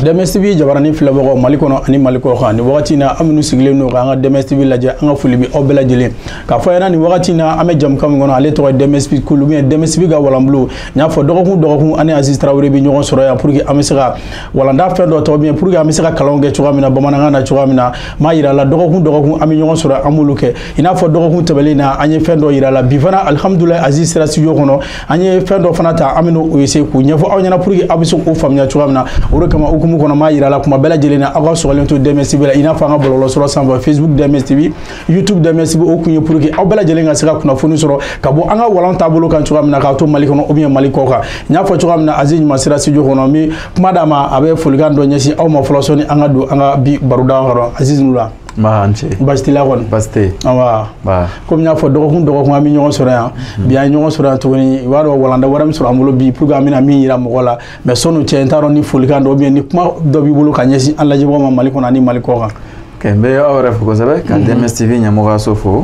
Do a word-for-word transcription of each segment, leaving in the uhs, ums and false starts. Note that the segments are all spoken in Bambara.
Demes T V jabarani filabagaw Mali kɔnɔ ani Mali kɔ kan ni wagati na an minnu sigilen no ka an ka Demes T V lajɛ an ka foli bi aw bɛɛ lajɛlen ka fɔ yana ni wagati na an bɛ jamukan min kɔnɔ ale tɔgɔ Demes T V Kulu bien Demes T V ka walanbulu n y'a fɔ dɔgɔkun dɔgɔkun ani Aziz Traoré bi ɲɔgɔn sɔrɔ yan pour que an bɛ se ka walanda fɛn dɔ tɔgɔ bien pour que an bɛ se ka kalanw kɛ cogoya min na bamanankan na cogoya min na m'a yira la dɔgɔkun dɔgɔkun an bɛ ɲɔgɔn sɔrɔ an b'olu kɛ i n'a fɔ dɔgɔkun tɛmɛnen na an ye fɛn dɔ yira la bi fana alhamdulillah Aziz sera studio kɔnɔ an ye fɛn dɔ fana ta an bɛ n'o essayer k'o ɲɛfɔ aw ɲɛna pour que aw bɛ se k'o faamuya cogoya min na o de kama hukumu kɔnɔ m'a yira la kuma bɛɛ lajɛlen na aw ka sɔgɔlen to Demes T V la i n'a fɔ an ka bɔlɔlɔsɔrɔ sanfɛ Facebook Demes T V YouTube Demes T V o kun ye pour que aw bɛɛ lajɛlen ka se ka kunnafoni sɔrɔ ka bɔ an ka walan taabolo kan cogoya min na k'a to Mali kɔnɔ ou bien Mali kɔ kan n y'a fɔ cogoya min na Aziz ɲuman sera studio kɔnɔ mi kuma d'a ma a bɛ folikan dɔ ɲɛsin aw ma fɔlɔ sɔnni an ka don an ka bi baroda kɔnɔ Aziz Nula ma an cɛ baasi t'i la kɔni baasi tɛ awa komi n y'a fɔ dɔgɔkun dɔgɔkun an bɛ ɲɔgɔn sɔrɔ yan bi an ye ɲɔgɔn sɔrɔ yan tuguni i b'a dɔn walanda wɛrɛ min sɔrɔ an bolo bi pour que an bɛna min yira mɔgɔ la mais sɔnni cɛ n t'a dɔn ni folikan dɔ ou bien ni kuma dɔ b'i bolo ka ɲɛsin an lajɛbagaw ma Mali kɔnɔ ani Mali kɔ kan. ok n bɛ aw yɛrɛ fo kosɛbɛ ka Demes T V ɲɛmɔgɔyaso fo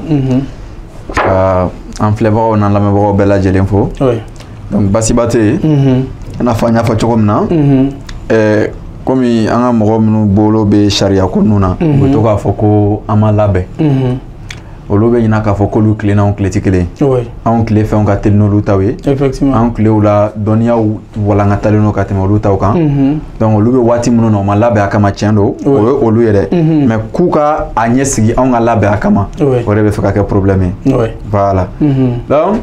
ka an filɛbagaw n'an lamɛnbagaw bɛɛ lajɛlen fo donc basiba tɛ yen i n'a fɔ an y'a fɔ cogo min na ɛɛ komi an ka mɔgɔ minnu bolo bɛ sariya ko ninnu na u bɛ to k'a fɔ ko an ma labɛn olu bɛ ɲinɛ k'a fɔ k'olu tile n'anw tile tɛ kelen ye anw tile fɛnw ka teli n'olu taw ye anw tilew la dɔnniyaw walankatalen don ka tɛmɛ olu taw kan donc olu bɛ waati minnu na u ma labɛn a kama tiɲɛ don o ye olu ye dɛ mais k'u ka a ɲɛ sigi anw ka labɛn a kama o de bɛ fɛ ka kɛ problème ye voilà donc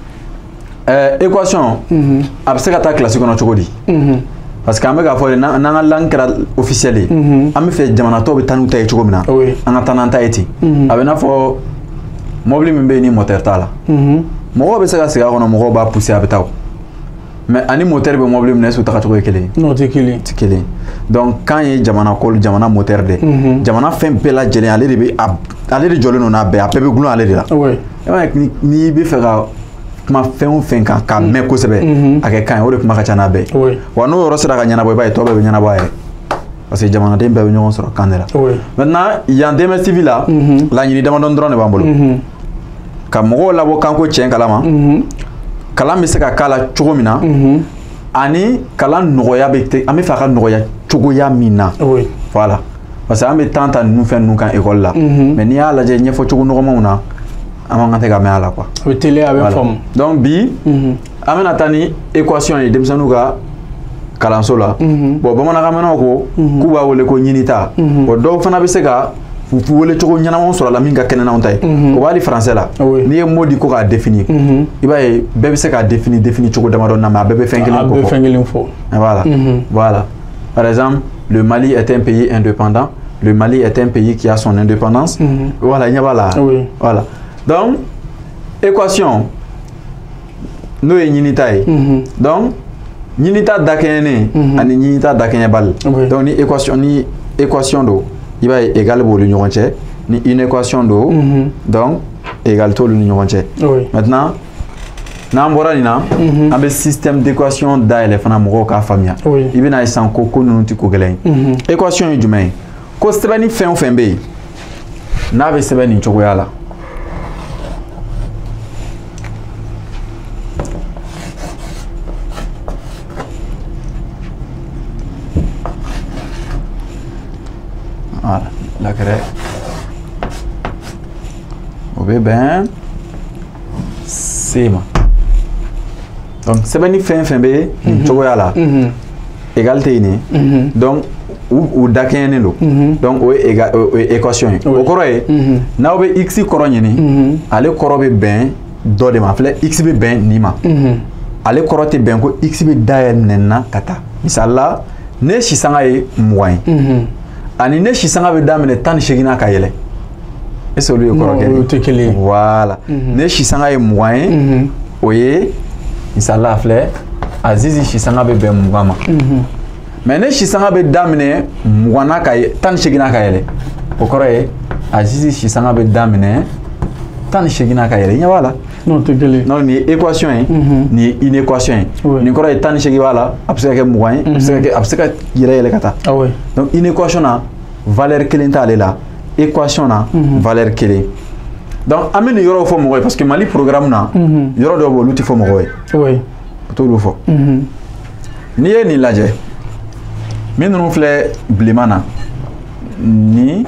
équation a bɛ se ka taa kilasi kɔnɔ cogo di parce que an bɛ k'a fɔ n'an ka langue kɛra officielle ye an bɛ fɛ jamana tɔw bɛ taa n'u ta ye cogo min na an ka taa n'an ta ye ten a bɛ n'a fɔ mobili min bɛ yen ni moteur t'a la mɔgɔw bɛ se ka sigi a kɔnɔ mɔgɔw b'a pousser a bɛ taa mais ani moteur bɛ mobili min na est-ce que tagacogo ye kelen ye non tɛ kelen tɛ kelen donc kan ye jamana ko jamana moteur de jamana fɛn bɛɛ lajɛlen ale de bɛ ale de jɔlen don n'a bɛɛ a bɛɛ bɛ gulon ale de la n'i bɛ fɛ ka kuma fɛn o fɛn kan k'a mɛn kosɛbɛ a kɛ kan ye o de kuma ka ca n'a bɛɛ wa n'o yɔrɔ sera ka ɲɛnabɔ i b'a ye tɔ bɛɛ bɛ ɲɛnabɔ a yɛrɛ parce que jamanaden bɛɛ bɛ ɲɔgɔn sɔrɔ kan de la maintenant yan Demes T V la laɲini damadɔni dɔrɔn de b'an bolo ka mɔgɔw labɔ kanko tiɲɛ kalama kalan bɛ se ka k'a la cogo min na ani kalan nɔgɔya bɛ te an bɛ fɛ a ka nɔgɔya cogoya min na voilà parce que an bɛ temps ta ninnu fɛn ninnu kan école la mais n'i y'a lajɛ ɲɛfɔ cogo nɔgɔmanw na an man kan tɛ ka mɛn a la quoi a bɛ teliya a bɛ faamu donc bi an bɛna taa ni équation ye denmisɛnninw ka kalanso la bon bamanankanmɛnnaw ko k'u b'a wele ko ɲinita bon dɔw fana bɛ se ka wele cogo ɲɛnamaw sɔrɔ a la min ka kɛnɛ n'anw ta ye o b'a di français la n'i ye mot di ko k'a définir i b'a ye bɛɛ bɛ se k'a définir définir cogo damadɔ na mais a bɛɛ bɛ fɛn kelen ko fɔ a bɛ fɛn kelen fɔ voilà voilà par exemple le Mali est un pays indépendant le Mali est un pays qui a son indépendance voilà il y a voilà voilà donc équation n'o ye ɲinita ye donc ɲinita dakɛɲɛnen ani ɲinita dakɛɲɛbali donc ni équation ni équation do i b'a ye égal b'olu ni ɲɔgɔn cɛ ni une équation do donc égal t'olu ni ɲɔgɔn cɛ maintenant n'an bɔra nin na an bɛ système d'équation dayɛlɛ fana mɔgɔw k'a faamuya i bɛna ye sisan ko ko ninnu tɛ ko gɛlɛn ye équation ye jumɛn ye ko sɛbɛnni fɛn o fɛn bɛ yen n'a bɛ sɛbɛn nin cogoya la voilà la craie o bɛ bɛn C ma donc sɛbɛnni fɛn fɛn bɛ nin cogoya la égal tɛ yen donc u dakɛɲɛnen don donc o ye o ye équation ye o kɔrɔ ye n'aw bɛ x kɔrɔ ɲini ale kɔrɔ bɛ bɛn dɔ de ma filɛ x bɛ bɛn nin ma ale kɔrɔ tɛ bɛn ko x bɛ dayɛlɛ na ka taa misali la ne sisanga ye mugan ye ani ne sisanga bɛ daminɛ tan ni seeginna ka yɛlɛ est-ce que olu ye kɔrɔ kelen ye o tɛ kelen ye voilà ne sisanga ye mugan ye o ye misali la filɛ Aziz sisanga bɛ bɛn mugan ma mais ne sisanga bɛ daminɛ muganna ka ye tan ni seeginna ka yɛlɛ o kɔrɔ ye Aziz sisanga bɛ daminɛ tan ni seeginna ka yɛlɛ i ɲɛ b'a la non tɛ kelen non nin ye équation ye nin ye inéquation ye nin kɔrɔ ye tan ni seegin b'a la a bɛ se ka kɛ mugan ye a bɛ se ka kɛ a bɛ se ka yɛlɛ yɛlɛ ka taa donc inéquation na valeur kelen t'ale la équation na valeur kelen donc an bɛ nin yɔrɔw fɔ mɔgɔ ye parce que Mali programme na yɔrɔ dɔw bɛ olu tɛ fɔ mɔgɔ ye o t'olu fɔ n'i ye nin lajɛ min ninnu filɛ bilenman na ni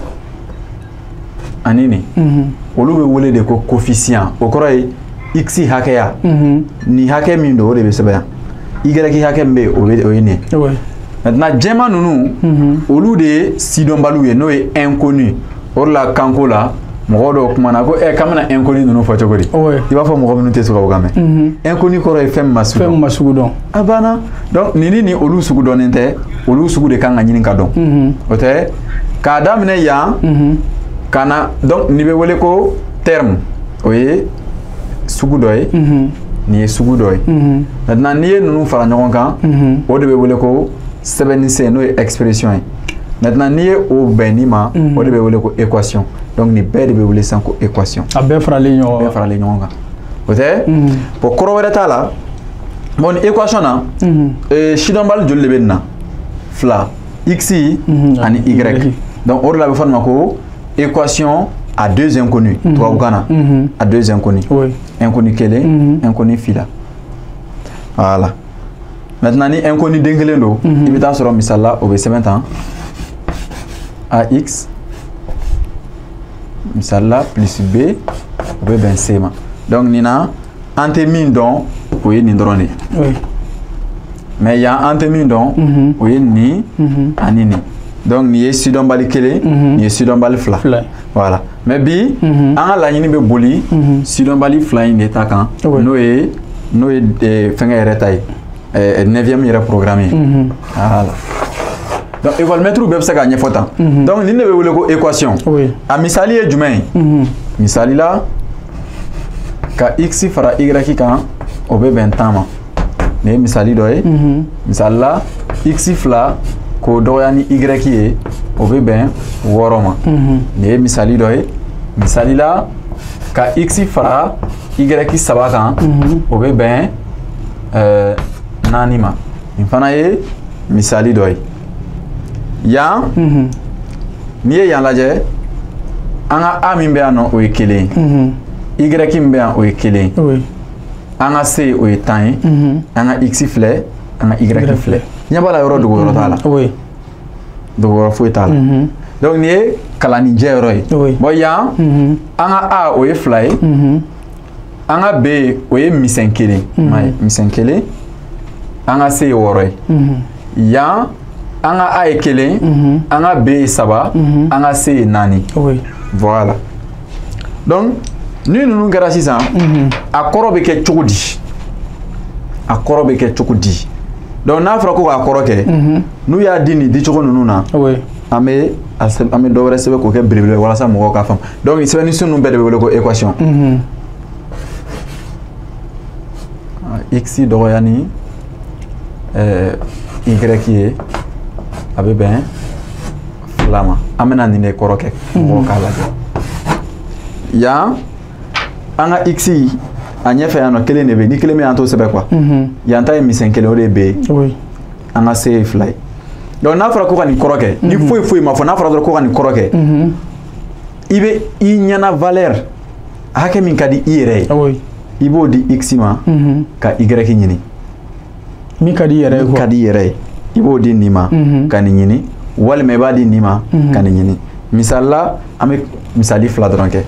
ani ni olu bɛ wele de ko coefficient o kɔrɔ ye x hakɛya ni hakɛ min don o de bɛ sɛbɛn yan y hakɛ min bɛ yen o bɛ o ye nin ye maintenant jɛman ninnu olu de ye sidɔnbaliw ye n'o ye inconnu o de la kanko la mɔgɔ dɔw kumana ko ɛ k'an bɛna inconnu ninnu fɔ cogo di i b'a fɔ mɔgɔ minnu tɛ tubabukan mɛn inconnu kɔrɔ ye fɛn min ma sugu dɔn fɛn min ma sugu dɔn a banna donc nin ni nin olu sugu dɔnnen tɛ olu sugu de kan ka ɲini ka dɔn o tɛ k'a daminɛ yan ka na donc nin bɛ wele ko terme o ye sugu dɔ ye nin ye sugu dɔ ye maintenant n'i ye ninnu fara ɲɔgɔn kan o de bɛ wele ko sɛbɛnni n'o ye expression ye maintenant n'i ye o bɛn nin ma o de bɛ wele ko équation donc nin bɛɛ de bɛ wele sisan ko équation a bɛɛ faralen ɲɔgɔn bɛɛ faralen ɲɔgɔn kan o tɛ bon kɔrɔ wɛrɛ t'a la bon nin équation na sidɔnbali joli de bɛ nin na fila x ani y donc o de la bɛ fɔ nin ma ko équation à deux inconnus tubabukan na à deux inconnus inconnu kelen inconnu fila voilà maintenant ni inconnu den kelen do i bɛ taa sɔrɔ misali la o bɛ sɛbɛn tan ax misali la plus b o bɛ bɛn c ma donc nin na an tɛ min dɔn o ye nin dɔrɔn de ye mais yan an tɛ min dɔn o ye nin ani nin donc nin ye sidɔnbali kelen nin ye sidɔnbali fila voilà mais bi an ka laɲini bɛ boli sidɔnbali fila in de ta kan n'o ye n'o ye fɛnkɛ yɛrɛ ta ye neuvième yɛrɛ programme ye voilà donc école maître bɛɛ bɛ se k'a ɲɛfɔ tan donc nin de bɛ wele ko équation a misali ye jumɛn ye misali la ka x fara y kan o bɛ bɛn tan ma nin ye misali dɔ ye misali la x fila k'o dɔgɔya ni y ye o bɛ bɛn wɔɔrɔ ma nin ye misali dɔ ye misali la ka x fara y saba kan o bɛ bɛn naani ma nin fana ye misali dɔ ye yan n'i ye yan lajɛ an ka a min bɛ yan nɔ o ye kelen ye y min bɛ yan o ye kelen ye an ka c o ye tan ye an ka x filɛ an ka y filɛ ɲɛ b'a la yɔrɔ dogo yɔrɔ t'a la dogo yɔrɔ foyi t'a la donc nin ye kalanijɛ yɔrɔ ye bon yan an ka a o ye fila ye an ka b o ye misɛn kelen m'a ye misɛn kelen an ka c ye wɔɔrɔ ye yan an ka a ye kelen an ka b ye saba an ka c ye naani voilà donc ni ninnu kɛra sisan a kɔrɔ bɛ kɛ cogo di a kɔrɔ bɛ kɛ cogo di donc n'a fɔra ko k'a kɔrɔ kɛ n'u y'a di nin dicogo ninnu na an bɛ an bɛ dɔ wɛrɛ sɛbɛn k'o kɛ belebele walasa mɔgɔw k'a faamu donc sɛbɛnni ninnu bɛɛ de bɛ wele ko équation x dɔgɔya ni y ye a bɛ bɛn fila ma an bɛna nin de kɔrɔ kɛ mɔgɔw k'a lajɛ yan an ka x a ɲɛfɛ yan nɔ kelen de bɛ yen ni kelen bɛ yan t'o sɛbɛn quoi yan ta ye misɛn kelen o de bɛ yen an ka c ye fila ye donc n'a fɔra ko ka nin kɔrɔ kɛ ni foyi foyi ma fɔ n'a fɔra dɔrɔn ko ka nin kɔrɔ kɛ i bɛ i ɲɛna valeur hakɛ min ka di i yɛrɛ ye i b'o di x ma ka y ɲini min ka di i yɛrɛ ye min ka di i yɛrɛ ye i b'o di nin ma ka nin ɲini walima i b'a di nin ma ka nin ɲini misali la an bɛ misali fila dɔrɔn kɛ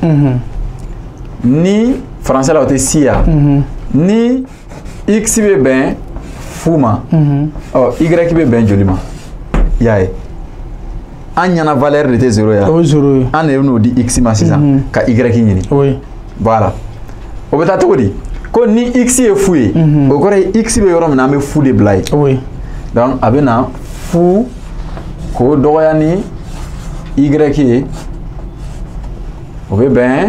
ni français la o tɛ si ya ni x bɛ bɛn fu ma ɔ y bɛ bɛn joli ma i y'a ye an ɲɛna valeur de tɛ zéro ya an de bɛ n'o di x ma sisan ka y ɲini voilà o bɛ taa cogo di ko ni x ye fu ye o kɔrɔ ye x bɛ yɔrɔ min na an bɛ fu de bila yen donc a bɛ na fu k'o dɔgɔya ni y ye o bɛ bɛn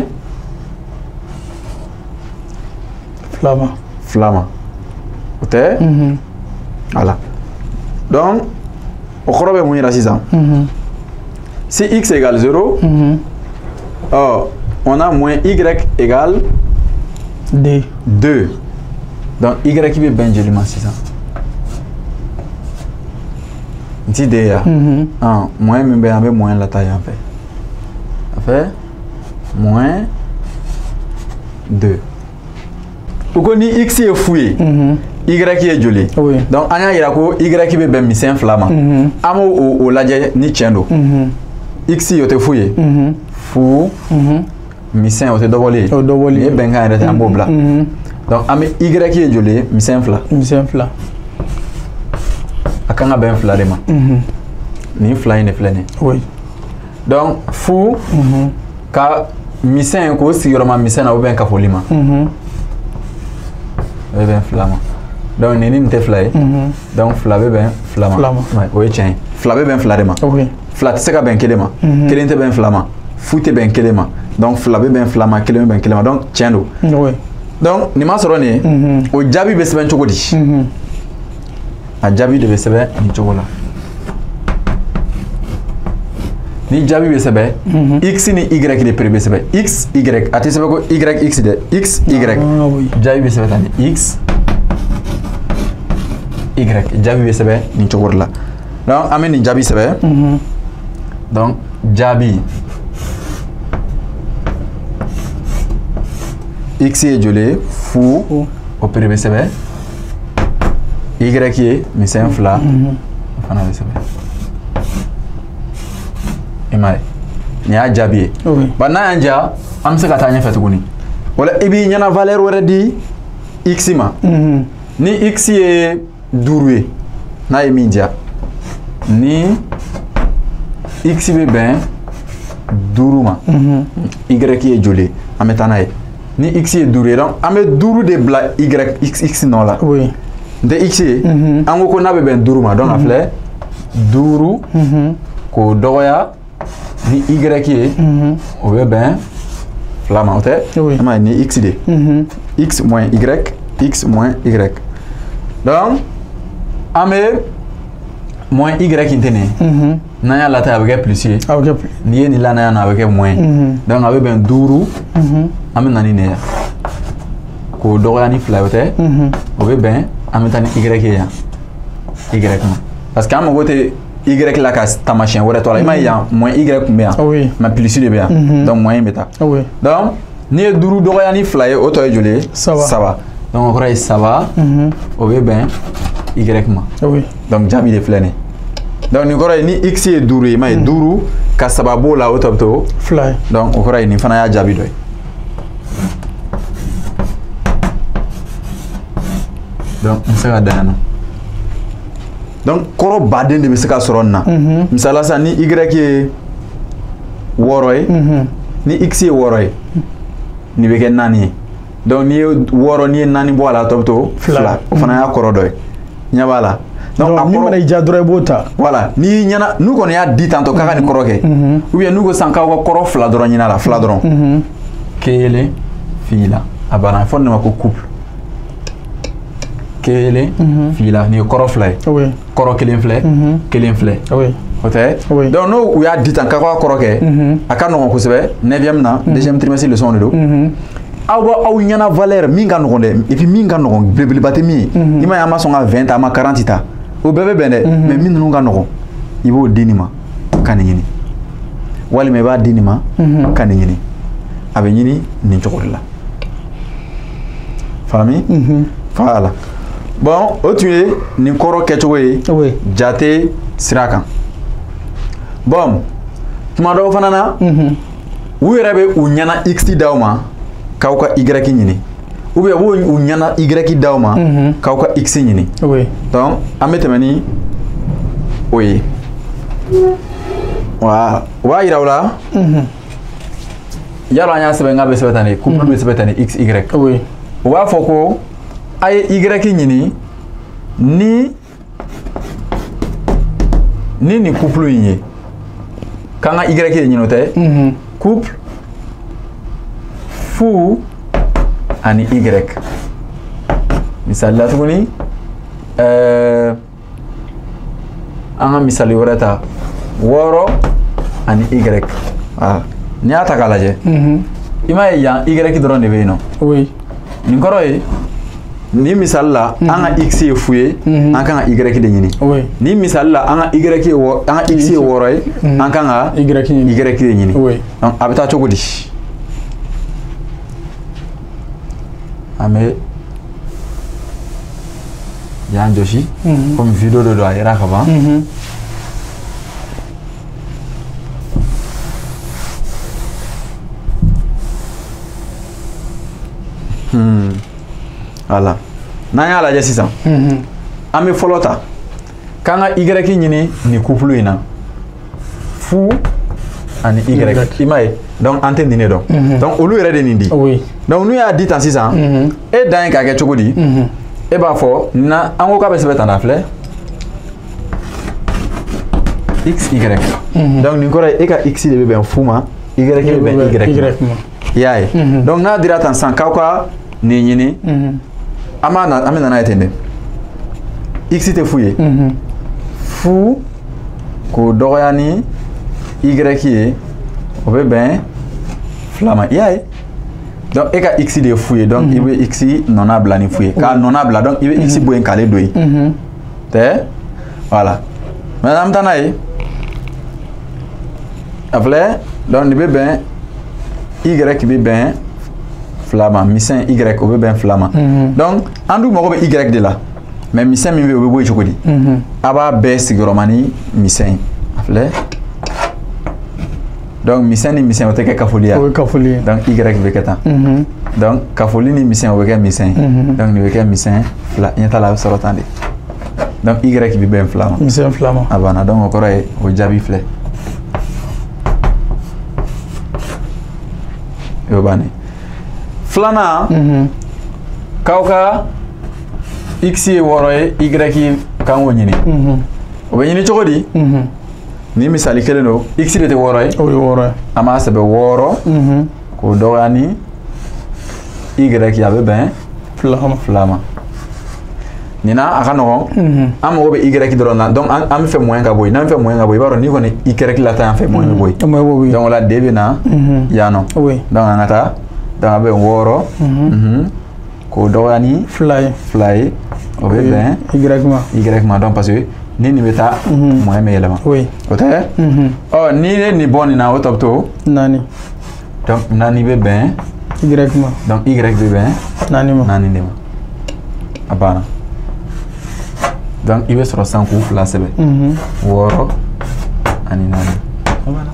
fila ma fila ma o tɛ voilà donc o kɔrɔ bɛ mun yira sisan si x égale zéro oh, on a moins y égale D. deux donc y bɛ bɛn joli ma sisan n ti D ya ah, moins min bɛ yan an bɛ moins la ta yan fɛ a fɛ moins deux u ko ni x ye fu ye Y ye joli oui donc an y'a yira ko Y bɛ bɛn misɛn fila ma an b'o o lajɛ ni tiɲɛ don x o tɛ fu ye fu misɛn o tɛ dɔbɔli ye o dɔbɔli ye bɛnkan yɛrɛ tɛ an b'o bila donc an bɛ Y ye joli ye misɛn fila misɛn fila a kan ka bɛn fila de ma nin fila in de filɛ nin ye oui donc fu ka misɛn k'o sigiyɔrɔma misɛn na o bɛ bɛn kafoli ma o bɛ bɛn fila ma donc nin ni nin tɛ fila ye donc fila bɛ bɛn fila ma o ye tiɲɛ ye fila bɛ bɛn fila de ma fila tɛ se ka bɛn kelen ma kelen tɛ bɛn fila ma fu tɛ bɛn kelen ma donc fila bɛ bɛn fila ma kelen bɛ bɛn kelen ma donc tiɲɛ don donc nin ma sɔrɔ nin ye o jaabi bɛ sɛbɛn cogo di a jaabi de bɛ sɛbɛn nin cogo la ni jaabi bɛ sɛbɛn x ni y de pere bɛ sɛbɛn x y a tɛ sɛbɛn ko y x dɛ x y jaabi bɛ sɛbɛn tan ni x y jaabi bɛ sɛbɛn nin cogo de la donc an bɛ nin jaabi sɛbɛn donc jaabi x ye joli ye fu o pere bɛ sɛbɛn y ye misɛn fila o fana bɛ sɛbɛn i m'a ye nin y'a jaabi ye ba n'a y'an diya an bɛ se ka taa ɲɛfɛ tuguni wala i b'i ɲɛna valeur wɛrɛ di x ma ni x ye duuru ye n'a ye min diya ni x bɛ bɛn duuru ma y ye joli ye an bɛ taa n'a ye ni x ye duuru ye donc an bɛ duuru de bila y x nɔ la n tɛ x ye an ko ko n'a bɛ bɛn duuru ma donc a filɛ duuru k'o dɔgɔya ni y ye o bɛ bɛn fila ma o tɛ an b'a ye ni x de x moins y x moins y donc an bɛ moins y in tɛ nin ye n'an y'a lataa a bɛ kɛ plus ye n'i ye nin la n'an y'a na a bɛ kɛ moins donc a bɛ bɛn duuru an bɛ na ni nin ye k'o dɔgɔya ni fila ye o tɛ o bɛ bɛn an bɛ taa ni y ye yan y ma parce que an mago tɛ y la ka taamasiyɛn wɛrɛ to la i m'a ye yan moins y tun bɛ yan mais plus de bɛ yan donc moins bɛ taa donc n'i ye duuru dɔgɔya ni fila ye o tɔ ye joli ye saba donc o kɔrɔ ye saba o bɛ bɛn y ma donc jaabi de filɛ nin ye donc nin kɔrɔ ye ni x ye duuru ye i m'a ye duuru ka saba b'o la o tɔ bɛ to fila ye donc o kɔrɔ ye nin fana y'a jaabi dɔ ye donc n bɛ se ka dan yan nɔ donc kɔrɔ baden de bɛ se ka sɔrɔ nin na misala sisan ni y ye wɔɔrɔ ye ni x ye wɔɔrɔ ye nin bɛ kɛ naani ye donc n'i ye wɔɔrɔ n'i ye naani bɔ a la a tɔ bɛ to fila o fana y'a kɔrɔ dɔ ye ɲɛ b'a la donc a min mana i diya dɔrɔn i b'o ta voilà n'i ɲɛna n'u kɔni y'a di tantɔ k'a ka nin kɔrɔ kɛ ou bien n'u ko sisan k'aw ka kɔrɔ fila dɔrɔn ɲini a la fila dɔrɔn kelen fila a banna a fɔ nin de ma ko couple kelen fila nin ye kɔrɔ fila ye kɔrɔ kelen filɛ kelen filɛ o tɛ donc n'o u y'a di tan k'aw ka kɔrɔ kɛ a ka nɔgɔn kosɛbɛ neuvième na deuxième trimestre leçon de don aw b'aw ɲɛna valeur min ka nɔgɔn dɛ et puis min ka nɔgɔn belebeleba tɛ min ye i m'a ye an ma sɔn ka vingt ta an ma quarante ta o bɛɛ bɛ bɛn dɛ mais min ninnu ka nɔgɔn i b'o di nin ma ka nin ɲini walima i b'a di nin ma ka nin ɲini a bɛ ɲini nin cogo de la faamu voilà bon o tun ye nin kɔrɔ kɛcogo ye jate sira kan bon tuma dɔw fana na u yɛrɛ bɛ u ɲɛna x d'aw ma k'aw ka y ɲini ou bien u b'u ɲɛna y d'aw ma k'aw ka x ɲini donc an bɛ tɛmɛ ni o ye wa u b'a yira u la yala an y'a sɛbɛn k'a bɛ sɛbɛn tan de couple bɛ sɛbɛn tan ni x y u b'a fɔ ko a ye y ɲini ni ni nin couple in ye k'an ka y de ɲini o tɛ couple fu ani y misali la tuguni ɛɛ an ka misali wɛrɛ ta wɔɔrɔ ani y voilà n'i y'a ta k'a lajɛ i m'a ye yan y dɔrɔn de bɛ yen nɔ nin kɔrɔ ye ni misali la an ka x ye fu ye an kan ka y de ɲini ni misali la an ka y ye an ka x ye wɔɔrɔ ye an kan ka y de ɲini donc a bɛ taa cogo di an bɛ y'an joshi comme vidéo de do a yira ka ban hmm voilà n'an y'a lajɛ sisan an bɛ fɔlɔ ta k'an ka y ɲini ni couple in na fu ani y i m'a ye donc an tɛ nin de dɔn donc olu yɛrɛ de nin di donc n'u y'a di tan sisan e dan ye k'a kɛ cogo di e b'a fɔ na an ko k'a bɛ sɛbɛn tan na filɛ x y donc nin kɔrɔ ye e ka x de bɛ bɛn fu ma y bɛ bɛn y ma i y'a ye donc n'a dira tan sisan k'aw ka nin ɲini an b'a na an bɛ nana ye ten dɛ x tɛ fu ye fu k'o dɔgɔya ni y ye o bɛ bɛn fila ma i y'a ye donc e ka x de ye fu ye donc i bɛ x nɔna bila ni fu ye k'a nɔna bila donc i bɛ x bɔ yen k'ale don yen tɛ voilà maintenant an bɛ taa n'a ye a filɛ donc nin bɛ bɛn y bɛ bɛn fila ma misɛn y o bɛ bɛn fila ma donc an dun mago bɛ y de la mais misɛn min bɛ yen o bɛ bɔ yen cogo di a b'a bɛɛ sigiyɔrɔma ni misɛn a filɛ donc misɛn ni misɛn o tɛ kɛ kafoli ye o ye kafoli ye donc y bɛ kɛ tan donc kafoli ni misɛn o bɛ kɛ misɛn donc nin bɛ kɛ misɛn fila ɲɛ t'a la a bɛ sɔrɔ tan de donc y bɛ bɛn fila ma misɛn fila ma a banna donc o kɔrɔ ye o jaabi filɛ o bannen filanan k'aw ka x ye wɔɔrɔ ye y kan k'o ɲini o bɛ ɲini cogo di ni misali kelen don x de tɛ wɔɔrɔ ye o ye wɔɔrɔ ye an b'a sɛbɛn wɔɔrɔ k'o dɔgɔya ni y a bɛ bɛn fila ma fila ma nin na a ka nɔgɔn an mago bɛ y dɔrɔn na donc an bɛ fɛ moyen ka bɔ yen n'an bɛ fɛ moyen ka bɔ yen i b'a dɔn n'i kɔni y la tan yan fɛ moyen bɛ bɔ yen donc o la d bɛ na yan nɔ donc an ka taa donc a bɛ wɔɔrɔ k'o dɔgɔya ni fila ye fila ye o bɛ bɛn y ma donc parce que ni nin bɛ taa moyen bɛ yɛlɛma o tɛ ɔ ni ye nin bɔ nin na o tɔ bɛ to naani donc naani bɛ bɛn y ma donc y bɛ bɛn naani ma naani de ma a banna donc i bɛ sɔrɔ sisan k'u fila sɛbɛn wɔɔrɔ ani naani a banna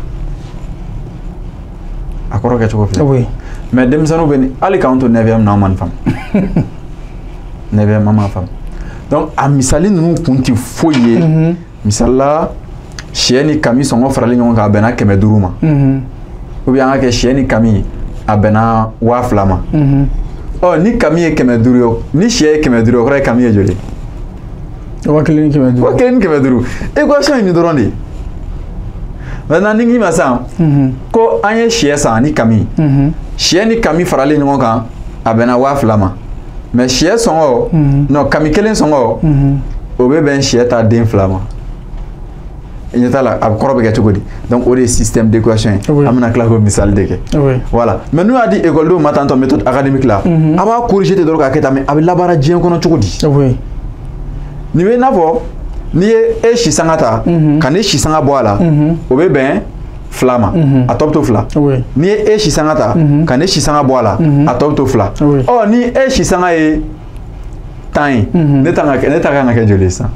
a kɔrɔ kɛ cogo filɛ mais denmisɛnninw bɛ nin hali k'an to neuvième na an man faamu neuvième an man faamu donc a misali ninnu kun tɛ foyi ye misali la sɛ ni kami sɔngɔ faralen ɲɔgɔn kan a bɛnna kɛmɛ duuru ma ou bien an ka kɛ sɛ ni kami a bɛnna waa fila ma ɔ ni kami ye kɛmɛ duuru ye ni sɛ ye kɛmɛ duuru ye o kɔrɔ ye kami ye joli waa kelen ni kɛmɛ duuru waa kelen ni kɛmɛ duuru équation in ni dɔrɔn de maintenant ni k'i ma sisan ko an ye sɛ san ni kami sɛ ni kami faralen ɲɔgɔn kan a bɛnna waa fila ma mais sɛ sɔngɔ non kami kelen sɔngɔ o bɛ bɛn sɛ ta den fila ma i ɲɛ t'a la a kɔrɔ bɛ kɛ cogo di donc o de ye système d'équation ye an bɛna tila k'o misali de kɛ voilà mais n'u y'a di école ma tantɔ méthode académique la a b'a corriger ten dɔrɔn k'a kɛ tan mais a bɛ labaara diɲɛ kɔnɔ cogo di nin bɛ i n'a fɔ n'i ye e si sanga ta ka ne si sanga bɔ a la o bɛ bɛn fila ma a tɔ bɛ to fila n'i ye e si sanga ta ka ne si sanga bɔ a la a tɔ bɛ to fila ɔ ni e si sanga ye tan ye ne ta kan ka kɛ joli ye sisan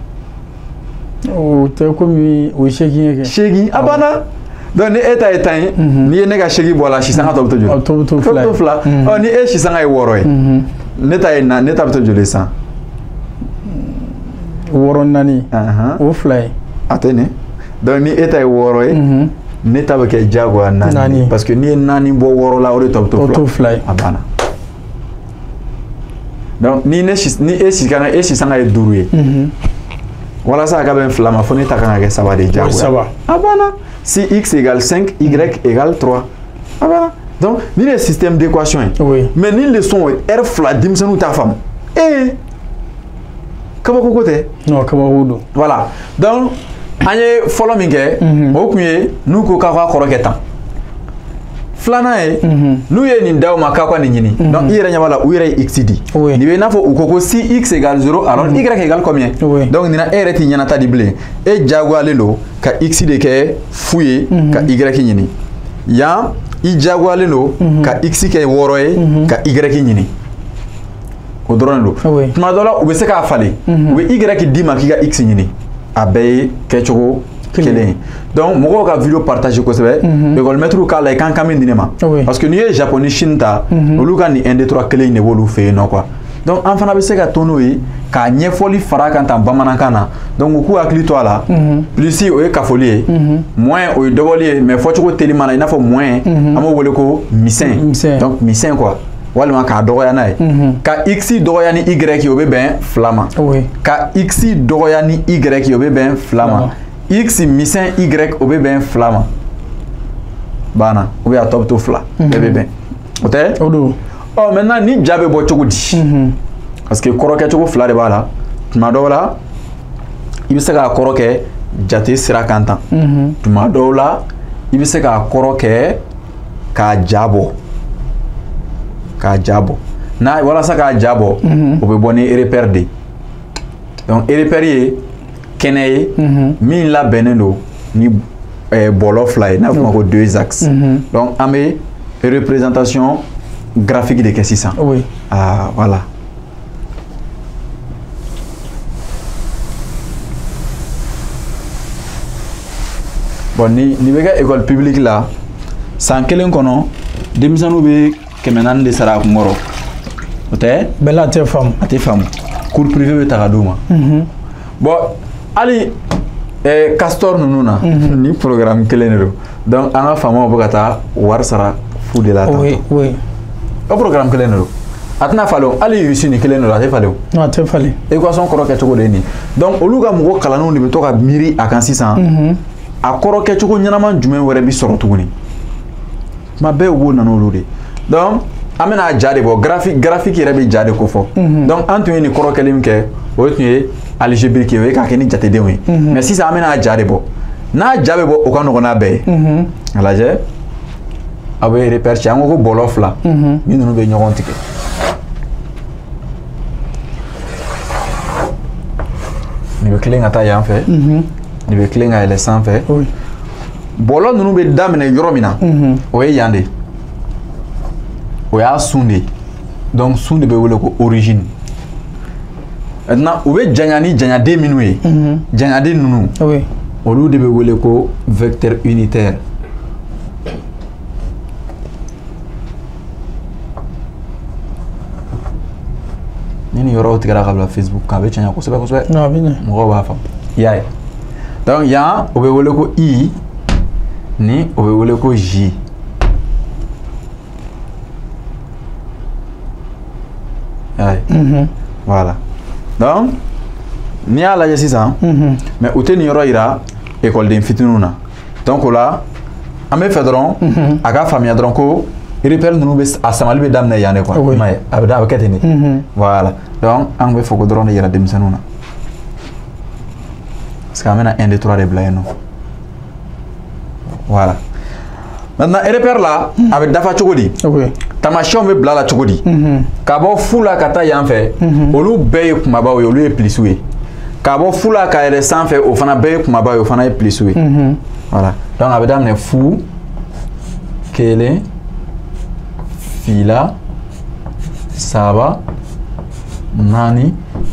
o tɛ komi o ye seegin ye kɛ seegin a banna donc ni e ta ye tan ye n'i ye ne ka seegin bɔ a la si sanga tɔ bɛ to joli a tɔ bɛ to fila ɔ ni e si sanga ye wɔɔrɔ ye ne ta ye na ne ta bɛ to joli ye sisan wɔɔrɔ naani o fila ye a tɛ nin donc ni e ta ye wɔɔrɔ ye ne ta bɛ kɛ diyagoya naani parce que n'i ye naani bɔ wɔɔrɔ la o de tɔ bɛ to fila ye a banna donc ni ne si ni e si kan e si sanga ye duuru ye walasa a ka bɛn fila ma fo ne ta kan ka kɛ saba de diyagoya a banna si x égale cinq y égale trois a banna donc ni le système d'équation ye mais ni leçon r fila denmisɛnninw t'a faamu ee kabako ko tɛ non kabako don voilà donc an ye fɔlɔ min kɛ o tun ye n'u ko k'aw ka kɔrɔ kɛ tan filanan ye n'u ye nin d'aw ma k'aw ka nin ɲini donc i yɛrɛ ɲɛ b'a la u yɛrɛ ye x di nin bɛ i n'a fɔ u ko ko si x égale zéro alors y égale combien donc nin na e yɛrɛ t'i ɲɛnata di bilen e diyagoyalen don ka x de kɛ fu ye ka y ɲini yan i diyagoyalen don ka x kɛ wɔɔrɔ ye ka y ɲini o dɔrɔn de don tuma dɔ la u bɛ se k'a falen u bɛ y d'i ma k'i ka x ɲini a bɛɛ ye kɛcogo kelen ye donc mɔgɔw ka vidéo partage kosɛbɛ école maître k'a la i kan kan min di ne ma parce que n'i ye Japon ni Chine ta olu ka nin un deux trois kelen in de b'olu fɛ yen nɔ quoi donc an fana bɛ se ka to n'o ye k'a ɲɛfɔli fara kan tan bamanankan na donc u k'u hakili to a la plus o ye kafoli ye moins o ye dɔgɔli ye mais fɔcogo telima na i n'a fɔ moins an b'o wele ko misɛn donc misɛn quoi walima k'a dɔgɔya n'a ye ka x dɔgɔya ni y o bɛ bɛn fila ma ka x dɔgɔya ni y o bɛ bɛn fila ma x misɛn y o bɛ bɛn fila ma banna ou bien a tɔ bɛ to fila bɛɛ bɛ bɛn o tɛ ɔ maintenant ni ja bɛ bɔ cogo di parce que kɔrɔkɛ cogo fila de b'a la tuma dɔw la i bɛ se k'a kɔrɔ kɛ jate sira kan tan tuma dɔw la i bɛ se k'a kɔrɔ kɛ k'a ja bɔ k'a ja bɔ n'a walasa k'a ja bɔ o bɛ bɔ ni repère de donc repère ye kɛnɛ ye min labɛnnen don ni bɔlɔ fila ye n'a fɔ ma ko deux axes donc an bɛ représentation graphique de kɛ sisan ah voilà bon ni ni bɛ kɛ école publique la san kelen kɔnɔ denmisɛnninw bɛ kɛmɛ naani de sara a kun kɔrɔ o tɛ bɛɛ la a tɛ faamu a tɛ faamu cours privé bɛ ta ka d'u ma bon hali castor ninnu na ni programme kelen de don donc an ka faamaw bɛ ka taa wari sara fu de la oui oui o programme kelen de don a tɛna falen o hali russe ni kelen de don a tɛ falen o a tɛ falen équation kɔrɔ kɛcogo de ye nin donc olu ka mɔgɔ kalannenw de bɛ to ka miiri a kan sisan a kɔrɔ kɛcogo ɲɛnama jumɛn wɛrɛ bi sɔrɔ tuguni tuma bɛɛ u b'o na n'olu de donc an bɛna ja de bɔ graphique graphique yɛrɛ bɛ ja de ko fɔ donc an tun ye nin kɔrɔ kɛlen min kɛ o tun ye algébrique ye o ye k'a kɛ ni jatedenw ye mais sisan an bɛna ja de bɔ n'a ja bɛ bɔ o ka nɔgɔn n'a bɛɛ ye a lajɛ a bɛ repère ci an ko ko bɔlɔ fila min ninnu bɛ ɲɔgɔn tigɛ nin bɛ tilen ka taa yan fɛ nin bɛ tilen ka yɛlɛ sanfɛ bɔlɔ ninnu bɛ daminɛ yɔrɔ min na o ye yan de o y'a sun de donc sun de bɛ wele ko origine maintenant u bɛ janya ni janyaden minnu ye janyaden ninnu olu de bɛ wele ko vecteur unitaire ni nin yɔrɔw tigɛra ka bila Facebook kan a bɛ cɛɲa kosɛbɛ kosɛbɛ mɔgɔw b'a faamu i y'a ye donc yan o bɛ wele ko i ni o bɛ wele ko j y'a ye voilà donc n'i y'a lajɛ sisan mais u tɛ nin yɔrɔ yira ekɔliden fitininw na donc o la an bɛ fɛ dɔrɔn a ka faamuya dɔrɔn ko repère ninnu bɛ a samali bɛ daminɛ yan de quoi i m'a ye a bɛ a bɛ kɛ ten de voilà donc an bɛ fɛ ko dɔrɔn de yira denmisɛnninw na parce que an bɛna un deux trois de bila yen nɔ voilà maintenant repère la a bɛ dafa cogo di tamasiyɛnw bɛ bila la cogo di ka bɔ fu la ka taa yan fɛ olu bɛɛ ye kumabaw ye olu ye pilisiw ye ka bɔ fu la ka yɛlɛ sanfɛ o fana bɛɛ ye kumabaw ye o fana ye pilisiw ye voilà donc a bɛ daminɛ fu kelen fila saba naani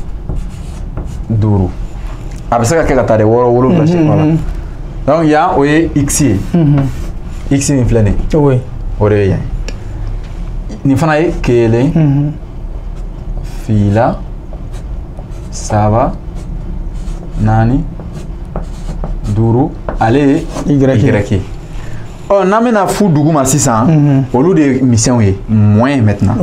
duuru a bɛ se ka kɛ ka taa de wɔɔrɔ wolonwula voilà donc yan o ye x ye x min filɛ nin ye o de ye yan nin fana ye kelen fila saba naani duuru ale ye y ye ɔ n'an bɛna fu duguma sisan olu de ye misɛnw ye moins maintenant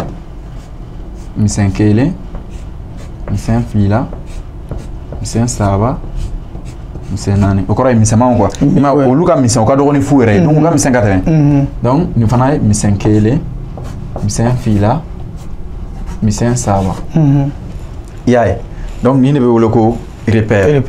misɛn kelen misɛn fila misɛn saba misɛn naani o kɔrɔ ye misɛnmanw quoi i ma olu ka misɛn o ka dɔgɔ ni fu yɛrɛ ye donc u ka misɛn ka tɛmɛ donc nin fana ye misɛn kelen misɛn fila misɛn saba i y'a ye donc nin de bɛ wele ko repère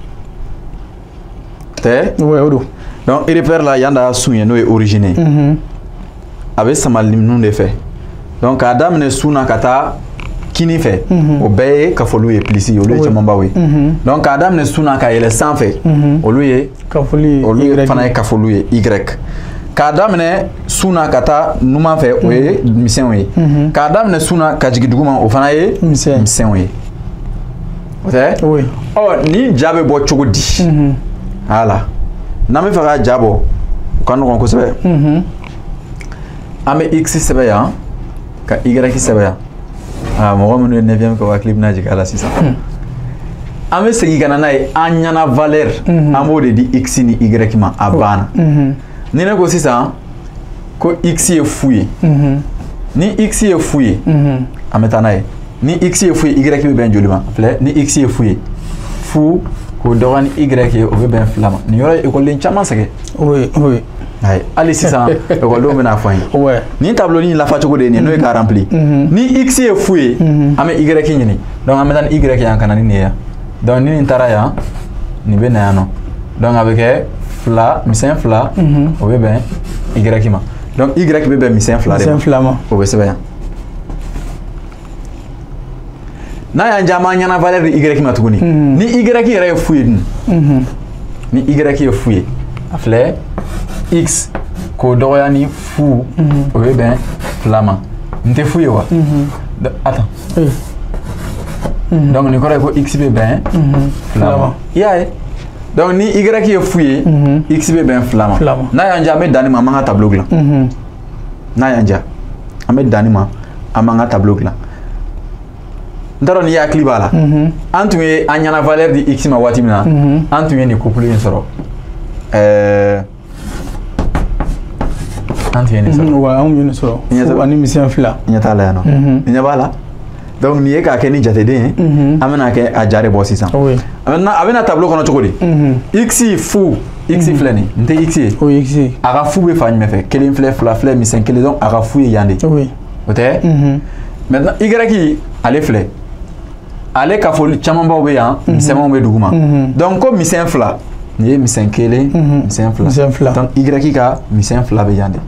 tɛ donc repère la yan da sun ye n'o ye origine ye a bɛ samali ninnu de fɛ donc k'a daminɛ sun na ka taa kini fɛ o bɛɛ ye kafoliw ye pilisi ye olu ye camanbaw ye donc k'a daminɛ sun na ka yɛlɛ sanfɛ olu ye olu fana ye kafoliw ye y k'a daminɛ suna ka taa numan fɛ o ye misɛnw ye k'a daminɛ suna ka jigin duguma o fana ye misɛnw ye o tɛ ɔ ni ja bɛ bɔ cogo di hala n'an bɛ fɛ ka ja bɔ o ka nɔgɔn kosɛbɛ an bɛ x sɛbɛn yan ka y sɛbɛn yan aa mɔgɔ minnu ye neuvième kɛ o hakili bɛna jigin a la sisan an bɛ segin ka na n'a ye an ɲana valeur an b'o de di x ni y ma a banna ni ne ko sisan ko x ye fu ye ni x ye fu ye an bɛ taa n'a ye ni x ye fu ye y bɛ bɛn joli ma filɛ ni x ye fu ye fu k'o dɔgɔya ni y ye o bɛ bɛn fila ma nin yɔrɔ ye ekɔliden caman sɛgɛn ayi hali sisan ekɔlidenw bɛna fɔ an ye nin tableau in lafa cogo de ye nin n'o ye ka rempli ni x ye fu ye an bɛ y ɲini donc an bɛ taa ni y yan ka na ni nin ye yan donc ni nin taara yan nin bɛ na yan nɔ donc a bɛ kɛ fila misɛn fila o bɛ bɛn y ma donc y bɛ bɛn misɛn fila de ma o bɛ sɛbɛn yan n'a y'an jaa an ɲana valeur di y ma tuguni ni y yɛrɛ ye fu ye dun ni y ye fu ye a filɛ x k'o dɔgɔya ni fu o bɛ bɛn fila ma n tɛ fu ye wa attends donc nin kɔrɔ ye ko x bɛ bɛn fila ma i y'a ye donc ni y ye fu ye x bɛ bɛn fila ma n'a y'an jaa an bɛ danni ma an b'an ka tableau dilan n'a y'an jaa an bɛ danni ma an b'an ka tableau dilan n t'a dɔn n'i hakili b'a la an tun ye an ɲana valeur di x ma waati min na an tun ye nin couple in sɔrɔ ɛɛ an tun ye nin sɔrɔ wa an ye nin sɔrɔ ani misɛn fila ɲɛ t'a la yan nɔ nin ɲɛ b'a la donc nin ye k'a kɛ ni jateden ye an bɛna kɛ a ja de bɔ sisan a bɛna tableau kɔnɔ cogo di x fu x filɛ nin n tɛ x ye a ka fu bɛ fan jumɛn fɛ kelen filɛ fila filɛ misɛn kelen donc a ka fu ye yan de o tɛ maintenant y ale filɛ ale ka foli camanbaw bɛ yan misɛnmanw bɛ duguma donc ko misɛn fila nin ye misɛn kelen misɛn fila donc y ka misɛn fila bɛ yan de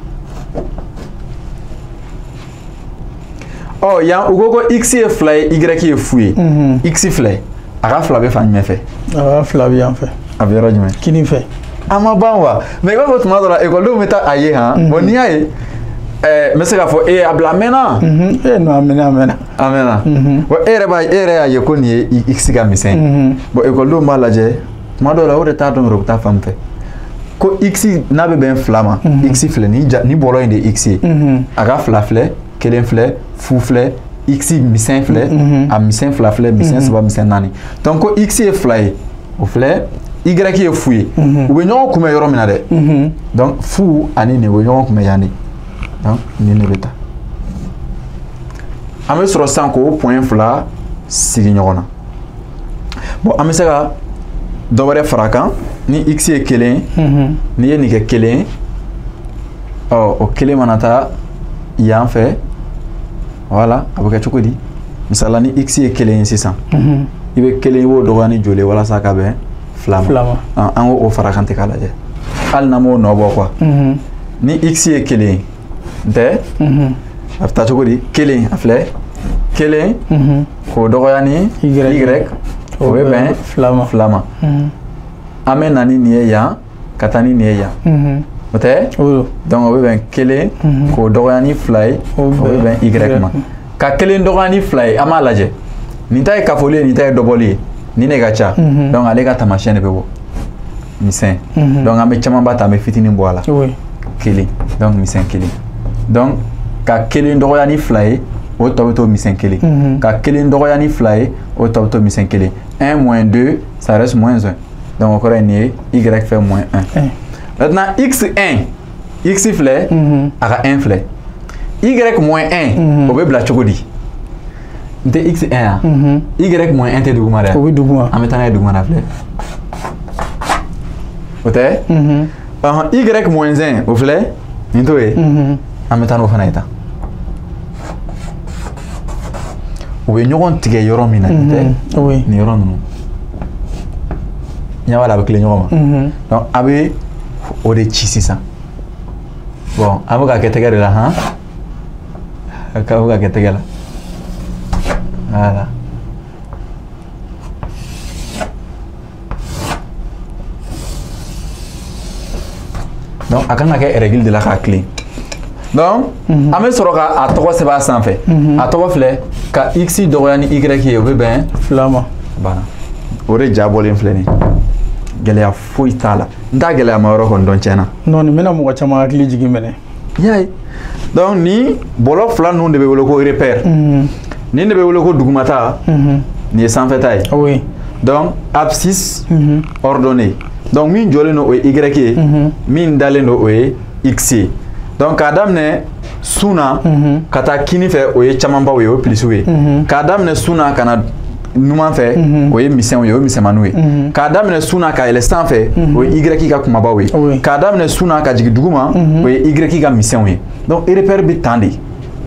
ɔ yan u ko ko x ye fila ye y ye fu ye x filɛ a ka fila bɛ fan jumɛn fɛ a ka fila bɛ yan fɛ a bɛ yɔrɔ jumɛn kini fɛ a ma ban wa mais i b'a fɔ tuma dɔ la ekɔlidenw bɛ taa a ye han bon n'i y'a ye ɛɛ n bɛ se k'a fɔ ee a bila a mɛnna ee non a mɛnna a mɛnna a mɛnna bon e yɛrɛ b'a e yɛrɛ y'a ye ko nin ye x ka misɛn bon ekɔlidenw b'a lajɛ tuma dɔw la o de t'a dɔn yɛrɛ u bɛ taa fan fɛ ko x n'a bɛ bɛn fila ma x filɛ ni ja ni bɔlɔ in de ye x ye a ka fila filɛ kelen filɛ fu filɛ x misɛn filɛ a misɛn fila filɛ misɛn saba misɛn naani donc ko x ye fila ye o filɛ y ye fu ye u bɛ ɲɔgɔn kunbɛn yɔrɔ min na dɛ donc fu ani nin u bɛ ɲɔgɔn kunbɛn yan de donc nin de bɛ taa an bɛ sɔrɔ sisan k'o point fila sigi ɲɔgɔn na bon an bɛ se ka dɔ wɛrɛ fara a kan ni x ye kelen n'i ye nin kɛ kelen ɔ o kelen mana taa yan fɛ voilà a bɛ kɛ cogo di misali la ni x ye kelen ye sisan i bɛ kelen i b'o dɔgɔya ni joli ye walasa ka bɛn fila ma an k'o fara kan ten k'a lajɛ hali n'an m'o nɔ bɔ quoi ni x ye kelen ye n tɛ a bɛ taa cogo di kelen a filɛ kelen k'o dɔgɔya ni y o bɛ bɛn fila ma an bɛ na ni nin ye yan ka taa ni nin ye yan o tɛ donc o bɛ bɛn kelen k'o dɔgɔya ni fila ye o bɛ bɛn y ma ka kelen dɔgɔya ni fila ye an b'a lajɛ nin ta ye kafoli ye nin ta ye dɔbɔli ye nin de ka ca donc ale ka taamasiyɛn de bɛ bɔ misɛn donc an bɛ camanba ta an bɛ fitinin bɔ a la kelen donc misɛn kelen donc ka kelen dɔgɔya ni fila ye o tɔ bɛ to misɛn kelen ka kelen dɔgɔya ni fila ye o tɔ bɛ to misɛn kelen un moins deux ça reste moins un donc o kɔrɔ ye nin ye y fait moins un maintenant x un x filɛ a ka un filɛ y moins un o bɛ bila cogo di n tɛ x un yan y moins un tɛ duguma dɛ o bɛ duguma an bɛ taa n'a ye duguma na filɛ o tɛ y moins un o filɛ nin t'o ye an bɛ taa n'o fana ye tan u bɛ ɲɔgɔn tigɛ yɔrɔ min na nin tɛ nin yɔrɔ ninnu ɲɛ b'a la a bɛ tilen ɲɔgɔn ma donc a bɛ o de ci sisan bon an bɛ ka kɛ tɛgɛ de la han a bɛ ka kɛ tɛgɛ la voilà donc a kan ka kɛ règle de la k'a tilen donc an bɛ sɔrɔ ka a tɔgɔ sɛbɛn a sanfɛ a tɔgɔ filɛ ka x dɔgɔya ni y ye o bɛ bɛn fila ma banna o de ja bɔlen filɛ nin gɛlɛya foyi t'a la n t'a gɛlɛya ma yɔrɔ kɔni dɔn tiɲɛna non nin bɛna mɔgɔ caman hakili jigin minɛ y'a ye donc ni bɔlɔ fila ninnu de bɛ wele ko repère nin de bɛ wele ko dugumata nin ye sanfɛta ye oui donc abscisse ordonnée donc min jɔlen don o ye y ye min dalen don o ye x ye donc k'a daminɛ sun na ka taa kini fɛ o ye camanbaw ye o ye pilisiw ye k'a daminɛ sun na ka na numan fɛ o ye misɛnw ye o ye misɛnmaninw ye k'a daminɛ sun na ka yɛlɛ sanfɛ o ye y ka kumabaw ye k'a daminɛ sun na ka jigin duguma o ye y ka misɛnw ye donc repère bɛ tan de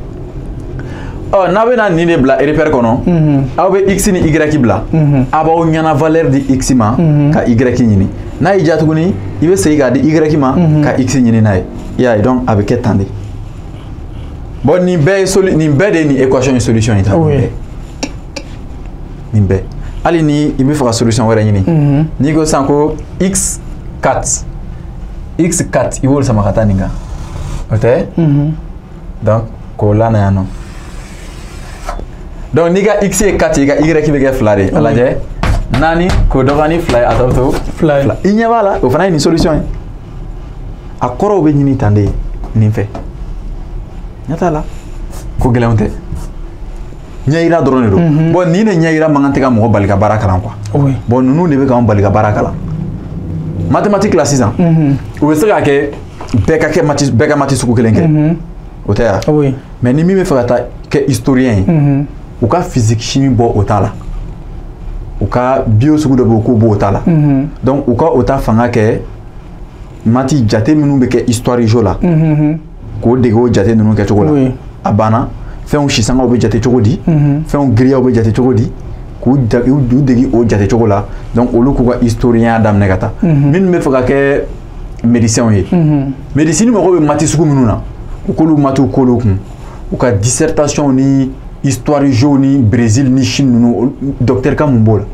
ɔ n'a bɛna nin de bila repère kɔnɔ aw bɛ x ni y bila a b'aw ɲɛna valeur di x ma ka y ɲini n'a y'i diya tuguni i bɛ segin k'a di y ma ka x ɲini n'a ye i y'a ye donc a bɛ kɛ tan de bon nin bɛɛ ye soli nin bɛɛ de ye nin équation ye solution ye tan nin bɛɛ hali ni i bɛ fɛ ka solution wɛrɛ ɲini n'i ko sisan ko x quatre x quatre i b'olu sama ka taa nin kan o tɛ donc k'o lana yan nɔ donc n'i ka x ye quatre i ka y bɛ kɛ fila de a lajɛ naani k'o dɔgɔya ni fila ye a tɔ bɛ to fila ye i ɲɛ b'a la o fana ye nin solution ye a kɔrɔw bɛ ɲini tan de nin fɛ ɲɛ t'a la ko gɛlɛnw tɛ ɲɛ yira dɔrɔn de don bon nin de ɲɛ yira man kan tɛ ka mɔgɔ bali ka baara kalan quoi bon ninnu de bɛ k'anw bali ka baara kalan mathématique la sisan u bɛ se k'a kɛ bɛɛ ka kɛ mati bɛɛ ka mati sugu kelen kɛ o tɛ yan mais ni min bɛ fɛ ka taa kɛ historien ye u ka physique chimie bɔ o t'a la u ka bio sugu dɔ bɛ yen k'o b'o t'a la donc u ka o ta fanga kɛ mati jate minnu bɛ kɛ histoire jo la k'o dege o jate ninnu kɛcogo la a banna fɛnw sisangaw bɛ jate cogo di fɛnw giriyaw bɛ jate cogo di k'u dege o jate cogo la donc olu k'u ka historien daminɛ ka taa minnu bɛ fɛ ka kɛ médecins ye médecine mago bɛ mati sugu minnu na u k'olu matiw k'olu kun u ka dissertation ni histoire jo ni Brésil ni Chine ninnu docteur ka mun b'o la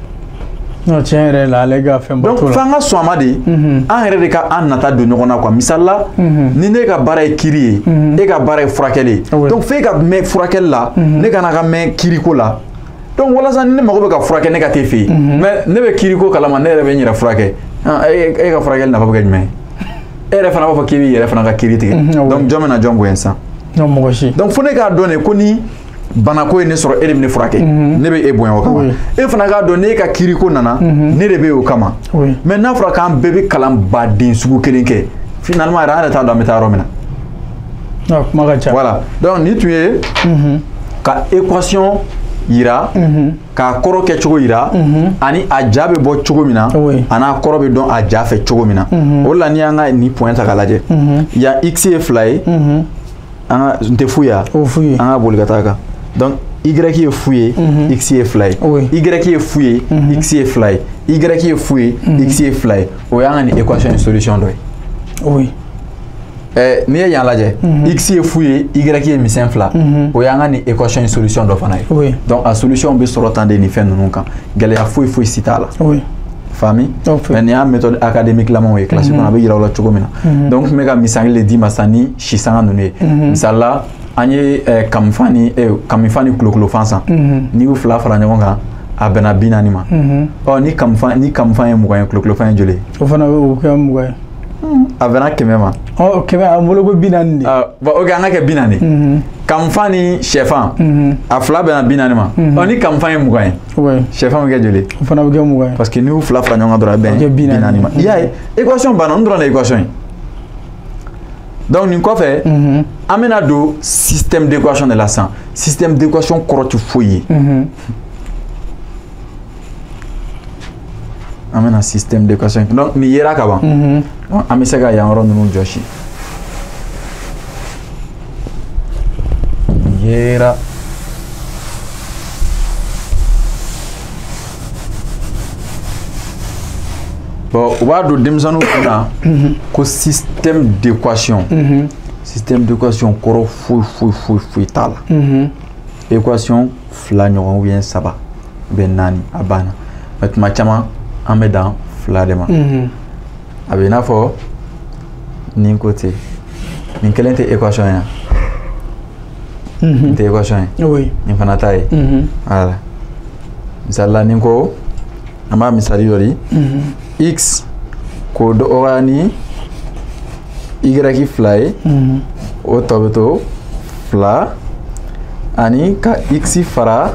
non tiɲɛ yɛrɛ la ale ka fɛn ba t'o la donc f'an ka sɔn a ma de an yɛrɛ de ka an nata don ɲɔgɔn na quoi misali la ni ne ka baara ye kiiri ye e ka baara ye furakɛli ye donc f'e ka mɛn furakɛli la ne kana ka mɛn kiiriko la donc walasa ni ne mago bɛ ka furakɛ ne ka t'e fɛ yen mais ne bɛ kiiriko kalama ne yɛrɛ bɛ n yɛrɛ furakɛ e ka furakɛli nafa bɛ kɛ jumɛn ye e yɛrɛ fana b'a fɔ k'i b'i yɛrɛ fana ka kiiri tigɛ donc jɔn bɛ na jɔn bonya sisan mɔgɔ si donc fo ne k'a dɔn de ko ni banako ye ne sɔrɔ e de bɛ ne furakɛ ne bɛ e bonya o kama e fana k'a dɔn n'e ka kiiriko nana ne de bɛ o kama mais n'a fɔra k'an bɛɛ bɛ kalan baden sugu kelen kɛ finalement yɛrɛ an yɛrɛ t'a dɔn an bɛ taa yɔrɔ min na kuma ka ca voilà donc nin tun ye ka équation yira k'a kɔrɔ kɛ cogo yira ani a ja bɛ bɔ cogo min na a n'a kɔrɔ bɛ dɔn a ja fɛ cogo min na o de la n'i y'an ka nin point ta k'a lajɛ yan x ye fila ye an ka n tɛ fu ye an ka boli ka taa kan donc y ye fu ye x ye fila ye y ye fu ye x ye fila ye y ye fu ye x ye fila ye o y'an ka nin équation in solution dɔ ye n'i ye yan lajɛ x ye fu ye y ye misɛn fila o y'an ka nin équation in solution dɔ fana ye donc a solution bɛ sɔrɔ tan de nin fɛn ninnu kan gɛlɛya foyi foyi si t'a la fami mais nin y'a méthode académique lamaw ye classe kɔnɔ a bɛ yira o la cogo min na donc n bɛ ka misali de d'i ma sisan ni sisanga ninnu ye misali la an ye kamifan ni kamifan ni kulokulofan san n'i y'u fila fara ɲɔgɔn kan a bɛnna bi naani ma ɔ ni kamifan ni kamifan ye mugan ye kulokulofan ye joli ye o fana bɛ kɛ mugan ye a bɛnna kɛmɛ ma ɔ kɛmɛ a bolo ko bi naani de bon ok an ka kɛ bi naani kamifan ni sɛfan a fila bɛnna bi naani ma ɔ ni kamifan ye mugan ye sɛfan bɛ kɛ joli o fana bɛ kɛ mugan ye parce que n'i y'u fila fara ɲɔgɔn kan dɔrɔn a bɛn bi naani ma i y'a ye équation banna n dɔrɔn de équation ye donc nin kɔfɛ an bɛna don système d'équation de la sisan système d'équation kɔrɔ tɛ foyi ye an bɛna système d'équation donc nin yera ka ban donc an bɛ se ka yan yɔrɔ ninnu jɔsi nin yera bon u b'a don denmisɛnninw kunna ko système d'équation système d'équation kɔrɔ foyi foyi foyi foyi t'a la équation fila ɲɔgɔn ou bien saba ou bien naani a banna mais tuma caman an bɛ dan fila de ma a bɛ i n'a fɔ nin côté nin kelen tɛ équation ya nin tɛ équation ye oui nin fana ta ye voilà misali la nin ko an b'a misali dɔ di x k'o dɔgɔya ni y fila ye o tɔ bɛ to fila ani ka x fara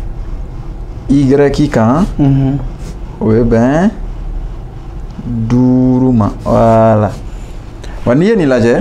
y kan o bɛ bɛn duuru ma voilà wa n'i ye nin lajɛ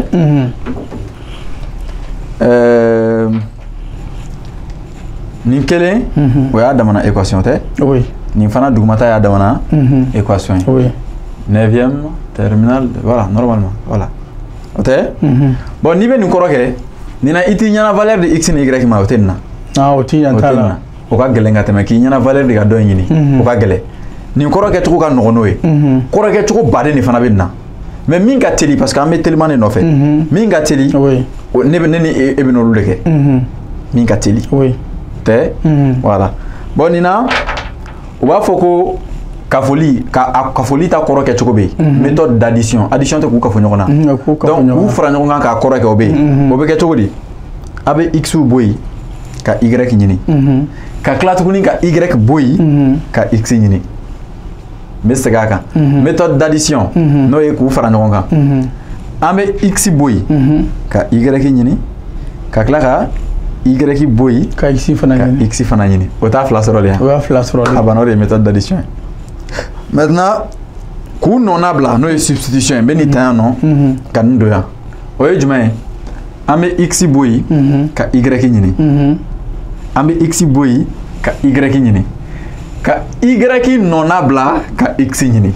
nin kelen o y'a damana équation tɛ nin fana dugumata y'a damana équation ye neuvième terminal voilà normalement voilà o tɛ bon n'i bɛ nin kɔrɔ kɛ nin na i t'i ɲɛna valeur de x ni y ma o tɛ nin na ah o t'i ɲɛna t'a la o ka gɛlɛn ka tɛmɛ k'i ɲɛna valeur de ka dɔ in ɲini o ka gɛlɛn nin kɔrɔ kɛcogo ka nɔgɔn n'o ye kɔrɔ kɛcogo baden de fana bɛ nin na mais min ka teli parce que an bɛ teliman de nɔfɛ min ka teli ne bɛ ne ni e bɛ n'olu de kɛ min ka teli tɛ voilà bon nin na u b'a fɔ ko kafoli ka kafoli ta kɔrɔ kɛcogo bɛ yen méthode d'addition addition tɛ k'u kafo ɲɔgɔn na donc k'u fara ɲɔgɔn kan k'a kɔrɔ kɛ o bɛ yen o bɛ kɛ cogo di a bɛ x bɔ yen ka y ɲini ka tila tuguni ka y bɔ yen ka x ɲini n bɛ segin a kan méthode d'addition n'o ye k'u fara ɲɔgɔn kan an bɛ x bɔ yen ka y ɲini ka tila ka y bɔ yen ka x fana ɲini ka x fana ɲini o t'a fila sɔrɔ de yan o y'a fila sɔrɔ de a banna o de ye méthode d'addition ye maintenant k'u nɔna bila n'o ye substitution ye n bɛ nin ta yan nɔ ka nin don yan o ye jumɛn ye an bɛ x bɔ yen ka y ɲini an bɛ x bɔ yen ka y ɲini ka y nɔna bila ka x ɲini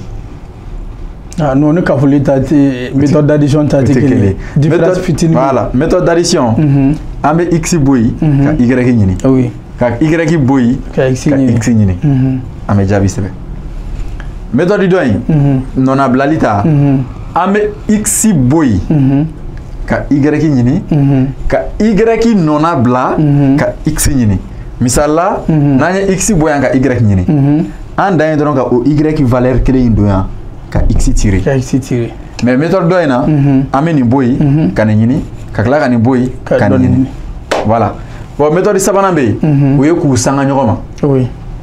ah non ni kafoli ta tɛ méthode d'addition ta tɛ kelen différence fitinin voilà méthode d'addition an bɛ x bɔ yen ka y ɲini ka y bɔ yen ka x ɲini an bɛ jaabi sɛbɛn méthode dɔ in nɔna bilali ta an bɛ x bɔ yen ka y ɲini ka y nɔna bila ka x ɲini misali la n'an ye x bɔ yan ka y ɲini an dan ye dɔrɔn ka o y valeur kelen in don yan ka x tirer ka x tirer mais méthode dɔ in na an bɛ nin bɔ yen ka nin ɲini ka tila ka nin bɔ yen ka nin ɲini voilà bon méthode sabanan bɛ yen o ye k'u sanga ɲɔgɔn ma n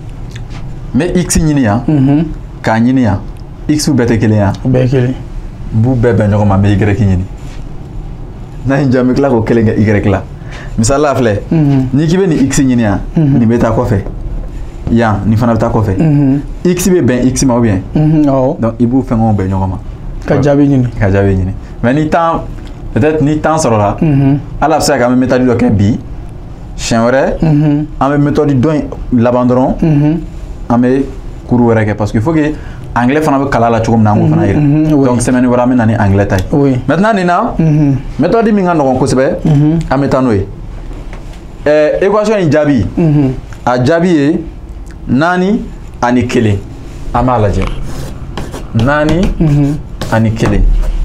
bɛ x ɲini yan k'a ɲini yan x bɛɛ tɛ kelen yan bɛɛ ye kelen n b'u bɛɛ bɛn ɲɔgɔn ma n bɛ y ɲini n'a ye n diya n bɛ tila k'o kelen kɛ y la misali la filɛ n'i k'i bɛ nin x ɲini yan nin bɛ taa kɔfɛ yan nin fana bɛ taa kɔfɛ x bɛ bɛn x ma ou bien donc i b'u fɛngɛw bɛn ɲɔgɔn ma ka jaabi ɲini ka jaabi ɲini mais ni temps peut-être ni temps sɔrɔla ala bɛ se ka an bɛ méthode dɔ kɛ bi siɲɛ wɛrɛ an bɛ méthode dɔ in laban dɔrɔn an bɛ cours wɛrɛ kɛ parce que il faut que anglais fana bɛ kala la cogo min na an k'o fana yira donc semaine wɛrɛ an bɛ na ni anglais ta ye maintenant nin na méthode min ka nɔgɔn kosɛbɛ an bɛ taa n'o ye ɛɛ équation in jaabi a jaabi ye naani ani kelen an b'a lajɛ naani ani kelen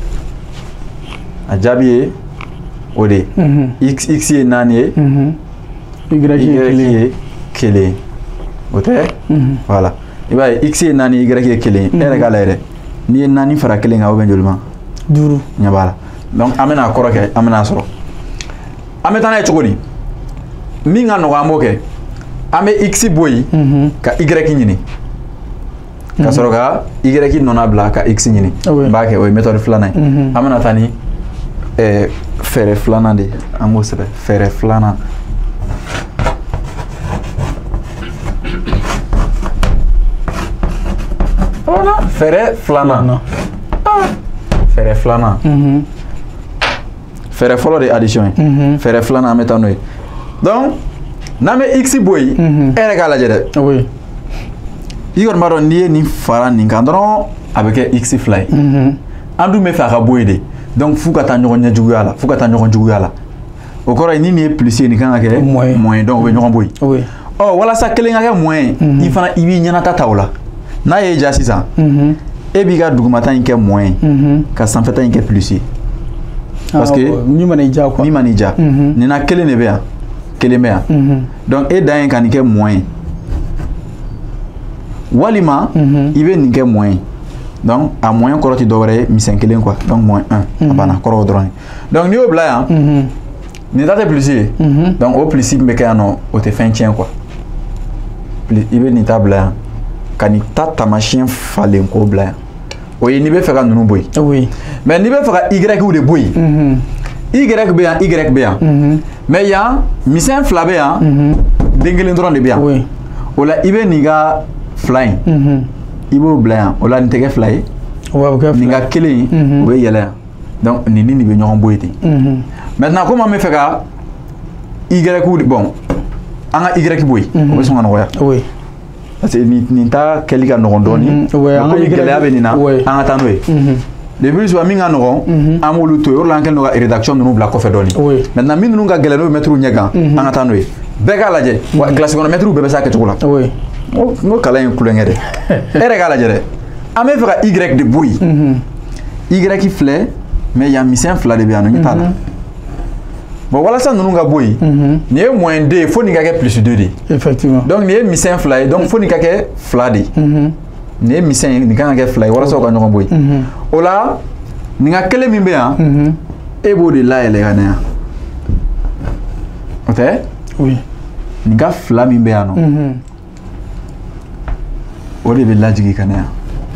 a jaabi ye o de ye x x ye naani ye y ye kelen o tɛ voilà i b'a ye x ye naani y ye kelen e yɛrɛ k'a lajɛ dɛ n'i ye naani fara kelen kan o bɛ joli ma duuru ɲɛ b'a la donc an bɛna a kɔrɔ kɛ an bɛna a sɔrɔ an bɛ taa n'a ye cogo di min ka nɔgɔ an b'o kɛ an bɛ x bɔ yen ka y ɲini ka sɔrɔ ka y nɔna bila ka x ɲini n b'a kɛ o ye méthode filanan ye an bɛna taa ni fɛɛrɛ filanan de ye an b'o sɛbɛn fɛɛrɛ filanan fɛɛrɛ filanan fɛɛrɛ filanan fɛɛrɛ fɔlɔ de ye addition ye fɛɛrɛ filanan an bɛ taa n'o ye donc n'an bɛ x bɔ yen e yɛrɛ k'a lajɛ dɛ i kɔni b'a dɔn n'i ye nin fara nin kan dɔrɔn a bɛ kɛ x fila ye an dun bɛ fɛ a ka bɔ yen de donc f'u ka taa ɲɔgɔn ɲɛ juguya la f'u ka taa ɲɔgɔn juguya la o kɔrɔ ye ni nin ye plus ye nin kan ka kɛ moins donc o bɛ ɲɔgɔn bɔ yen ɔ walasa kelen ka kɛ moins i fana i b'i ɲɛnata ta o la n'a ye ja sisan e b'i ka dugumata in kɛ moins ka sanfɛta in kɛ plus ye parce que min ma n'i ja quoi min ma n'i ja nin na kelen de bɛ yan kelen bɛ yan donc e dan ye ka nin kɛ moins walima i bɛ nin kɛ moins donc a moins kɔrɔ ti dɔwɛrɛ ye misɛn kelen quoi donc moins un a banna kɔrɔ dɔrɔn donc n'i y'o bila yan nin ta tɛ plus ye donc o plus min bɛ kɛ yan nɔ o tɛ fɛn tiɲɛ quoi i bɛ nin ta bila yan ka nin ta taamasiyɛn falen k'o bila yan o ye n'i bɛ fɛ ka ninnu bɔ yen mais n'i bɛ fɛ ka y de bɔ yen y bɛ yan y bɛ yan mais yan misɛn fila bɛ yan den kelen dɔrɔn de bɛ yan o la i bɛ nin ka fila in i b'o bila yan o la nin tɛ kɛ fila ye nin ka kelen o bɛ yɛlɛ yan donc nin ni nin bɛ ɲɔgɔn bɔ yen ten maintenant comme an bɛ fɛ ka y bon an ka y bɔ yen o bɛ sɔn ka nɔgɔya parce que nin ta kɛli ka nɔgɔn dɔɔnin komi gɛlɛya bɛ nin na an ka taa n'o ye le plus souvent min ka nɔgɔn an b'olu to yen o de la an kɛlen don ka rédaction ninnu bila kɔfɛ dɔɔnin maintenant min ninnu ka gɛlɛn n'o ye mɛtiriw ɲɛ kan an ka taa n'o ye bɛɛ k'a lajɛ wa kilasi kɔnɔ mɛtiriw bɛɛ bɛ se a kɛcogo la n ko kalan ye kulonkɛ dɛ e yɛrɛ k'a lajɛ dɛ an bɛ fɛ ka y de bɔ yen y filɛ mais yan misɛn fila de bɛ yan nɔ ɲɛ t'a la bon walasa ninnu ka bɔ yen nin ye moins deux fo nin ka kɛ plus deux de ye effectivement donc nin ye misɛn fila ye donc fo nin ka kɛ fila de ye nin ye misɛn ye nin kan ka kɛ fila ye walasa o ka ɲɔgɔn bɔ yen o la nin ka kelen min bɛ yan e b'o de layɛlɛ ka na yan o tɛ nin ka fila min bɛ yan nɔ o de bɛ lajigi ka na yan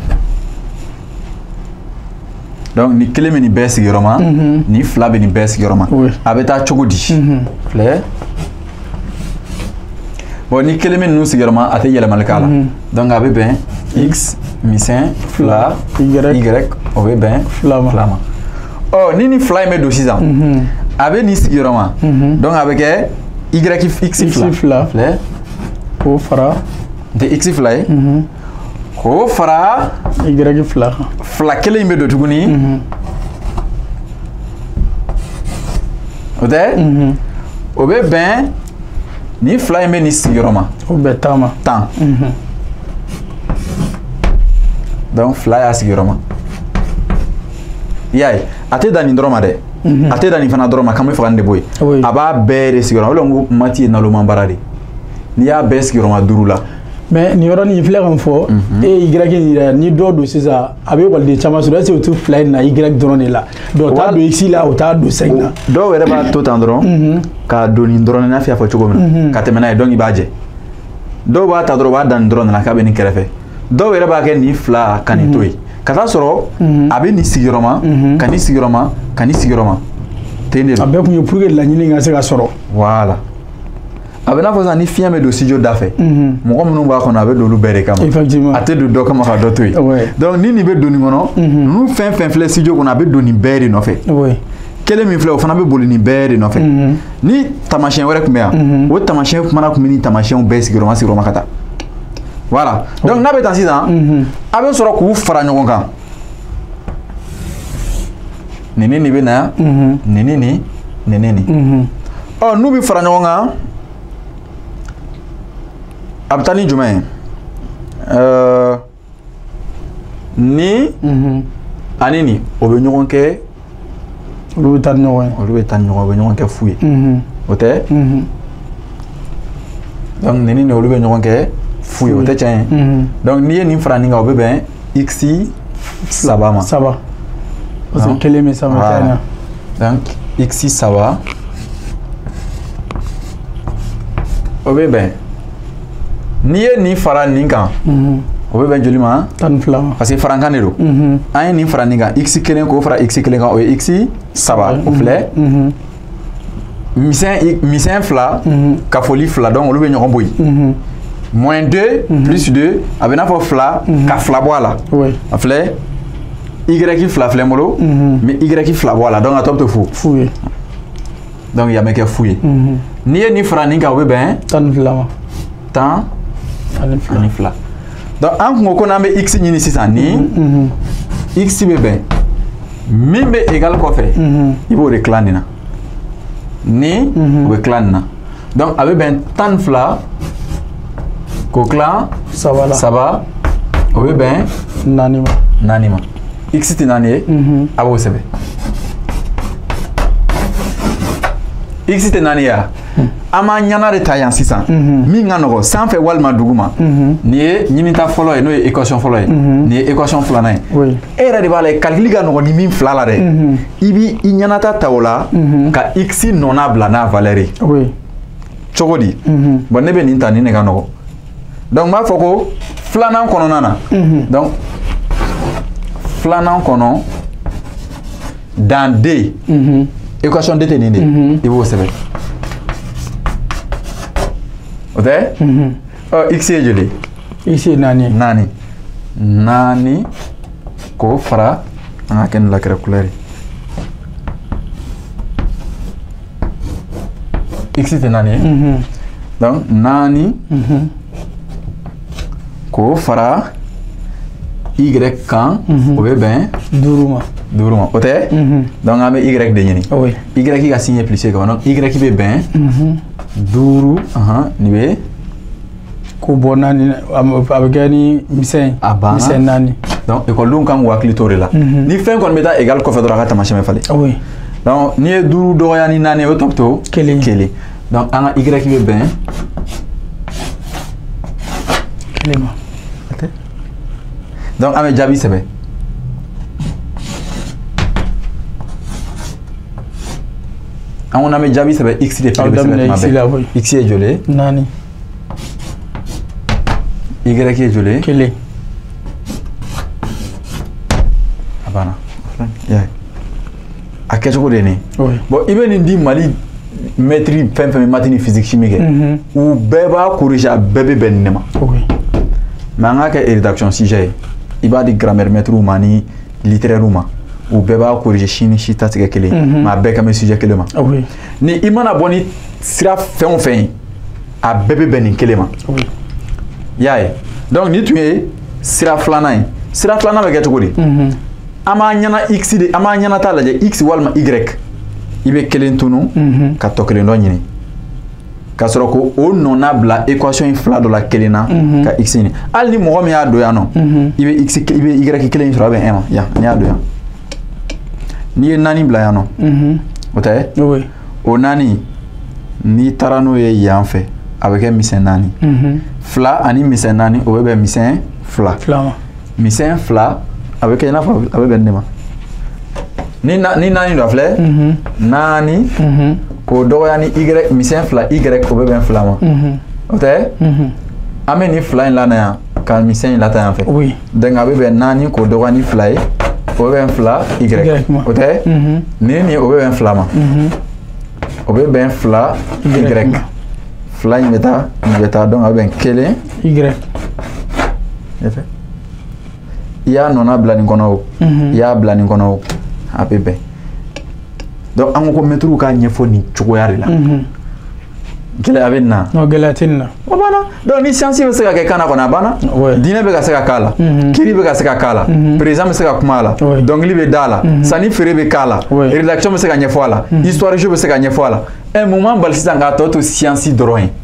donc ni kelen bɛ nin bɛɛ sigiyɔrɔma ni fila bɛ nin bɛɛ sigiyɔrɔma a bɛ taa cogo di filɛ bon ni kelen bɛ ninnu sigiyɔrɔma a tɛ yɛlɛmali k'a la donc a bɛ bɛn x misɛn fila y o bɛ bɛn fila ma ɔ ni ni fila in bɛ don sisan a bɛ nin sigiyɔrɔma donc a bɛ kɛ y x fila filɛ k'o fara n tɛ x fila ye k'o fara y fila fila kelen in bɛ don tuguni o tɛ o bɛ bɛn ni fila in bɛ nin sigiyɔrɔma o bɛ tan ma tan donc fila y'a sigiyɔrɔma i y'a ye a tɛ dan nin dɔrɔn ma dɛ a tɛ dan nin fana dɔrɔn ma k'an bɛ fɛ ka nin de bɔ yen a b'a bɛɛ de sigiyɔrɔma o de la n ko mati ye naloma baara de n'i y'a bɛɛ sigiyɔrɔma duuru la mais nin yɔrɔnin filɛ ka fɔ e y yɛrɛ ni dɔ don sisan a bɛ ekɔliden caman sɔrɔ est-ce que o tɛ fila in na y dɔrɔn de la dɔw t'a don x la o t'a don cinq na dɔw yɛrɛ b'a to tan dɔrɔn k'a don nin dɔrɔn n'a fɔ y'a fɔ cogo min na ka tɛmɛ n'a ye donc i b'a jɛ dɔw b'a ta dɔrɔn u b'a da nin dɔrɔn de la k'a bɛ nin kɛrɛfɛ dɔw yɛrɛ b'a kɛ nin fila ka nin to yen ka taa sɔrɔ a bɛ nin sigiyɔrɔma ka nin sigiyɔrɔma ka nin sigiyɔrɔma ten de don a bɛɛ kun ye pour que laɲini ka se ka sɔrɔ voilà a bɛ n'a fɔ sisan ni fiɲɛ bɛ don studio da fɛ mɔgɔ minnu b'a kɔnɔ a bɛ don olu bɛɛ de kama a tɛ don dɔ kama ka dɔ to yen donc ni nin bɛ don nin kɔnɔ ninnu fɛn fɛn filɛ studio kɔnɔ a bɛ don nin bɛɛ de nɔfɛ kelen min filɛ o fana bɛ boli nin bɛɛ de nɔfɛ ni taamasiyɛn wɛrɛ tun bɛ yan o taamasiyɛn fana tun bɛ nin taamasiyɛnw bɛɛ sigiyɔrɔma sigiyɔrɔma ka taa voilà donc n'a bɛ tan sisan a bɛ sɔrɔ k'u fara ɲɔgɔn kan nin ni nin bɛ na yan nin ni nin nin ni nin ɔ n'u bɛ fara ɲɔgɔn kan a bɛ taa ni jumɛn ye ni ani nin o bɛ ɲɔgɔn kɛ olu bɛ taa ni ɲɔgɔn ye olu bɛ taa ni ɲɔgɔn o bɛ ɲɔgɔn kɛ fu ye o tɛ donc nin ni nin olu bɛ ɲɔgɔn kɛ fu ye o tɛ tiɲɛ ye donc n'i ye nin fara nin kan o bɛ bɛn x saba ma saba parce que kelen bɛ sanfɛ donc x saba o bɛ bɛn n'i ye nin fara nin kan o bɛ bɛn joli ma tan ni fila ma parce que farankan de don an ye nin fara nin kan x kelen k'o fara x kelen kan o ye x saba o filɛ misɛn misɛn fila ka foli fila donc olu bɛ ɲɔgɔn bɔ yen moins deux plus deux a bɛ n'a fɔ fila ka fila bɔ a la a filɛ y fila filɛ n bolo mais y fila bɔ a la donc a tɔ bɛ to fu fu ye donc yan bɛ kɛ fu ye n'i ye nin fara nin kan o bɛ bɛn tan ni fila ma tan ani fila donc an kun ko ko n'an bɛ x ɲini sisan ni x bɛ bɛn min bɛ égal kɔfɛ i b'o de tila nin na ni o bɛ tila nin na donc a bɛ bɛn tan ni fila k'o tila saba la saba o bɛ bɛn naani ma naani ma x tɛ naani ye a b'o sɛbɛn x tɛ naani ya an b'an ɲana de ta yan sisan min ka nɔgɔ sanfɛ walima duguma nin ye ɲinita fɔlɔ ye n'o ye équation fɔlɔ ye nin ye équation filanan ye e yɛrɛ de b'a la calcul ka nɔgɔ ni min fila la dɛ i b'i ɲanata ta o la ka x nɔna bila n'a valeur ye cogo di bon ne bɛ nin ta nin de ka nɔgɔ donc n b'a fɔ ko filanan kɔnɔna na donc filanan kɔnɔ dans D équation D tɛ nin de i b'o sɛbɛn o tɛ ɔ x ye joli x ye naani naani naani k'o fara an ka kɛ ni lakɛrɛ couleur ye x tɛ naani ye donc naani k'o fara y kan o bɛ bɛn duuru ma duuru ma o tɛ donc an bɛ y de ɲini y ka signe plus kama donc y bɛ bɛn duuru nin bɛ ko bɔ naani a bɛ kɛ ni misɛn a banna misɛn naani donc ekɔlidenw kan k'u hakili to o de la ni fɛn kɔni bɛ taa égal kɔfɛ dɔrɔn a ka taamasiyɛn bɛ falen donc n'i ye duuru dɔgɔya ni naani ye o tɔ bɛ to kelen kelen donc an ka y bɛ bɛn kelen ma donc an bɛ jaabi sɛbɛn an ko n'an bɛ jaabi sɛbɛn x de fɛnɛ bɛ sɛbɛn tuma bɛɛ x ye joli ye naani y ye joli ye kelen a banna a kɛcogo de ye nin bon i bɛ nin di Mali maître fɛn fɛn bɛ maths ni physique chimie kɛ u bɛɛ b'a corriger a bɛɛ bɛ bɛn nin de ma mais an k'a kɛ rédaction sujet ye i b'a di grammaire maître ma ni littéraire ma u bɛɛ b'a corriger si ni si ta tigɛ kelen mais a bɛɛ kan bɛ sujet kelen ma ni i mana bɔ ni sira fɛn o fɛn ye a bɛɛ bɛ bɛn nin kelen ma i y'a ye donc ni tun ye sira filanan ye sira filanan bɛ kɛ cogo di an b'a ɲana x de an b'a ɲanata lajɛ x walima y i bɛ kelen tunu ka tɔ kelen dɔ ɲini k'a sɔrɔ ko o nɔna bila équation in fila dɔ la kelen na ka x ɲini hali ni mɔgɔ min y'a don yan nɔ i bɛ x i bɛ y kelen in sɔrɔ a bɛ un ma yan n'i y'a don yan n'i ye naani bila yan nɔ o tɛ o naani n'i taara n'o ye yan fɛ a bɛ kɛ misɛn naani fila ani misɛn naani o bɛ bɛn misɛn fila misɛn fila a bɛ kɛ i n'a fɔ a bɛ bɛn nin de ma ni naani dɔ filɛ naani k'o dɔgɔya ni y misɛn fila y o bɛ bɛn fila ma o tɛ an bɛ nin fila in lana yan ka misɛn in lata yan fɛ donc a bɛ bɛn naani k'o dɔgɔya ni fila ye o bɛ bɛn fila y o tɛ nin ni o bɛ bɛn fila ma o bɛ bɛn fila y fila in bɛ taa nin bɛ taa donc a bɛ bɛn kelen y i y'a nɔna bila nin kɔnɔ o i y'a bila nin kɔnɔ o a bɛ bɛn donc an ko ko maître k'a ɲɛfɔ nin cogoya de la gɛlɛya bɛ nin na gɛlɛya tɛ nin na o banna donc ni science bɛ se ka kɛ kan na kɔni a banna diinɛ bɛ ka se ka k'a la kiiri bɛ ka se ka k'a la président bɛ se ka kuma a la dɔnkili bɛ da a la sanni feere bɛ k'a la rédaction bɛ se ka ɲɛfɔ a la histoire jeu bɛ se ka ɲɛfɔ a la ɛ mun b'an bali sisan k'a tɔ to science dɔrɔn ye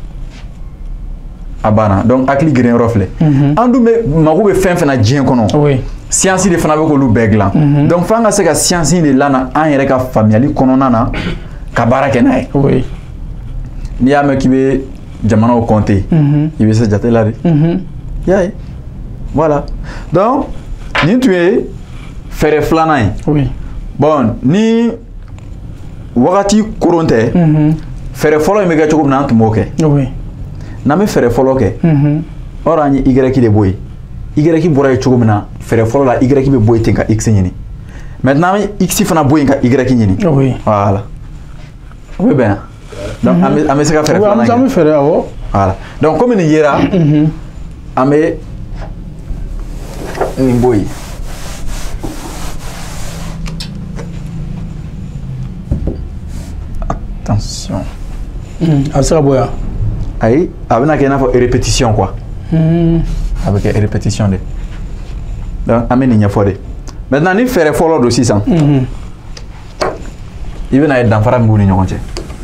a banna donc hakili geren yɔrɔ filɛ an dun bɛ mago bɛ fɛn fɛn na diɲɛ kɔnɔ science de fana bɛ k'olu bɛɛ dilan donc f'an ka se ka science de lana an yɛrɛ ka faamuyali kɔnɔna na ka baara kɛ n'a ye n'i y'a mɛn k'i bɛ jamanaw compter i bɛ se jate la de i y'a ye voilà donc nin tun ye fɛɛrɛ filanan ye bon ni wagati koron tɛ fɛɛrɛ fɔlɔ in bɛ kɛ cogo min na an tun b'o kɛ n'an bɛ fɛɛrɛ fɔlɔ kɛ or an ye y de bɔ yen y bɔra yen cogo min na fɛɛrɛ fɔlɔ la y bɛ bɔ yen ten ka x ɲini maintenant an bɛ x fana bɔ yen ka y ɲini voilà o bɛ bɛn yan donc an bɛ se ka fɛɛrɛ filanan kɛ an bɛ fɛɛrɛ awɔ voilà donc komi nin yera an bɛ nin bɔ yen attention a bɛ se ka bɔ yan ayi a bɛna kɛ i n'a fɔ répétition quoi a bɛ kɛ répétition de donc an bɛ nin ɲɛfɔ de maintenant ni fɛɛrɛ fɔlɔ don sisan i bɛna ye danfara min b'u ni ɲɔgɔn cɛ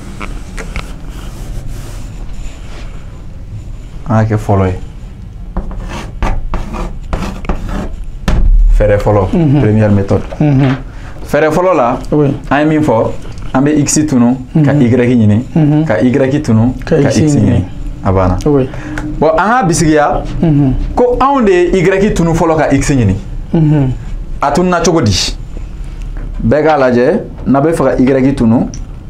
an ka kɛ fɔlɔ ye fɛɛrɛ fɔlɔ première méthode fɛɛrɛ fɔlɔ la an ye min fɔ an bɛ x tunu ka y ɲini ka y tunu ka x ɲini a banna bon an ka bisigiya ko anw de ye y tunu fɔlɔ ka x ɲini a tununa cogo di bɛɛ k'a lajɛ n'a bɛ fɛ ka y tunu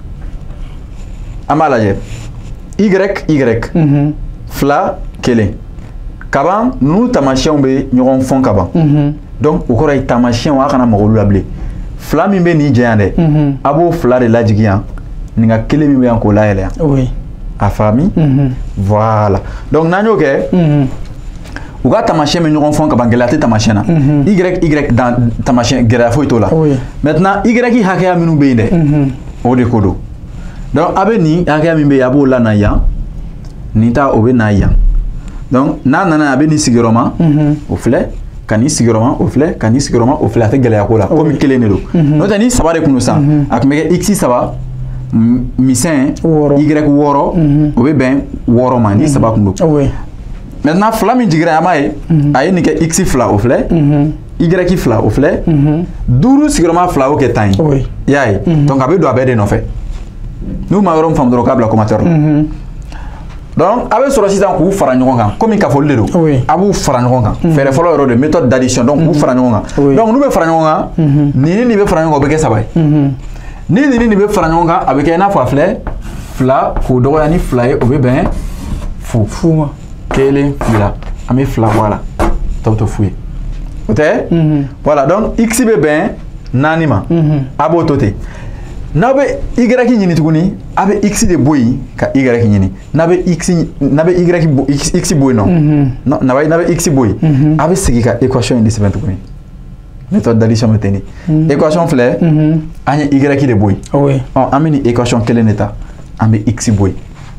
an b'a lajɛ y y fila kelen kaban ninnu taamasiyɛnw bɛ ɲɔgɔn fɔn kaban donc o kɔrɔ ye taamasiyɛnw a kana mago olu la bilen fila min bɛ nin jɛ yan dɛ a b'o fila de lajigin yan nin ka kelen min bɛ yan k'o layɛlɛ yan a faamu voilà donc n'an y'o kɛ u ka taamasiyɛn bɛ ɲɔgɔn fɔn kaban gɛlɛya tɛ taamasiyɛn na y y dan taamasiyɛn gɛlɛya foyi t'o la maintenant y hakɛya minnu bɛ yen dɛ o de ko don donc a bɛ nin hakɛya min bɛ yen a b'o lana yan nin ta o bɛ na yan donc n'a nana a bɛ nin sigiyɔrɔma o filɛ ka nin sigiyɔrɔma o filɛ ka nin sigiyɔrɔma o filɛ a tɛ gɛlɛya ko la komi kelen de don n'o tɛ ni saba de kun don san a tun bɛ kɛ x saba misɛn y wɔɔrɔ o bɛ bɛn wɔɔrɔ ma ni saba kun don maintenant fila min jigira an b'a ye a ye nin kɛ x fila o filɛ y fila o filɛ duuru sigiyɔrɔma fila o kɛ tan ye i y'a ye donc a bɛ don a bɛɛ de nɔfɛ n'u ma yɔrɔ min faamu dɔrɔn k'a bila commentaire la donc a bɛ sɔrɔ sisan k'u fara ɲɔgɔn kan komi kafoli de don a b'u fara ɲɔgɔn kan fɛɛrɛ fɔlɔ yɔrɔ de méthode d'addition donc k'u fara ɲɔgɔn kan donc n'u bɛ fara ɲɔgɔn kan nin ni nin bɛ fara ɲɔgɔn kan o bɛ kɛ saba ye ni nin ni nin bɛ fara ɲɔgɔn kan a bɛ kɛ i n'a fɔ a filɛ fila k'o dɔgɔya ni fila ye o bɛ bɛn fu fu ma kelen fila an bɛ fila bɔ a la tɔ bɛ to fu ye o tɛ voilà donc x bɛ bɛn naani ma a b'o to ten n'a bɛ y ɲini tuguni a bɛ x de bɔ yen ka y ɲini n'a bɛ x n'a bɛ y bɔ x bɔ yen nɔ n'a bɛ n'a bɛ x bɔ yen a bɛ segin ka équation in de sɛbɛn tuguni méthode d'addition bɛ ten de équation filɛ an ye y de bɔ yen ɔ an bɛ nin équation kelen de ta an bɛ x bɔ yen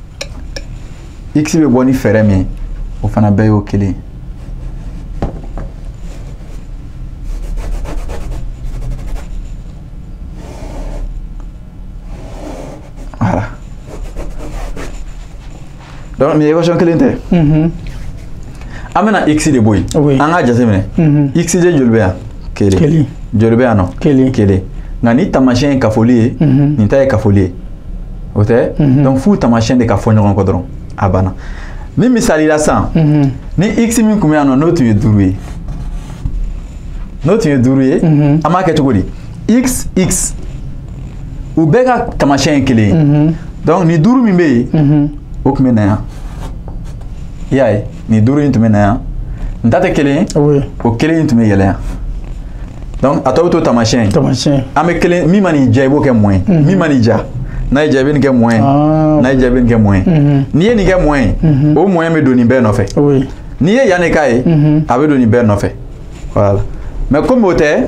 x bɛ bɔ ni fɛɛrɛ min ye o fana bɛɛ y'o kelen ye. Voilà. Donc, nin équation kelen tɛ. An bɛna x de bɔ yen. An k'a jateminɛ. X de joli bɛ yan? Kelen. Joli bɛ yan nɔ? Kelen. Kelen. Nka ni taamasiyɛn ye kafoli ye, nin ta ye kafoli ye. O tɛ? Donc f'u taamasiyɛn de ka fɔ ɲɔgɔn kɔ dɔrɔn. A banna. Ni misali la sisan, ni x min tun bɛ yan nɔ n'o tun ye duuru ye. N'o tun ye duuru ye, an b'a kɛ cogo di? X x u bɛɛ ka taamasiyɛn ye kelen ye donc nin duuru min bɛ yen o tun bɛ na yan i y'a ye nin duuru in tun bɛ na yan n ta tɛ kelen ye o kelen in tun bɛ yɛlɛ yan donc a tɔ bɛ to taamasiyɛn ye an bɛ kelen min ma nin diya i b'o kɛ moins min ma nin diya n'a y'i diya i bɛ nin kɛ moins n'a y'i diya i bɛ nin kɛ moins n'i ye nin kɛ moins o moins bɛ don nin bɛɛ nɔfɛ n'i ye yan de k'a ye a bɛ don nin bɛɛ nɔfɛ voilà mais komi o tɛ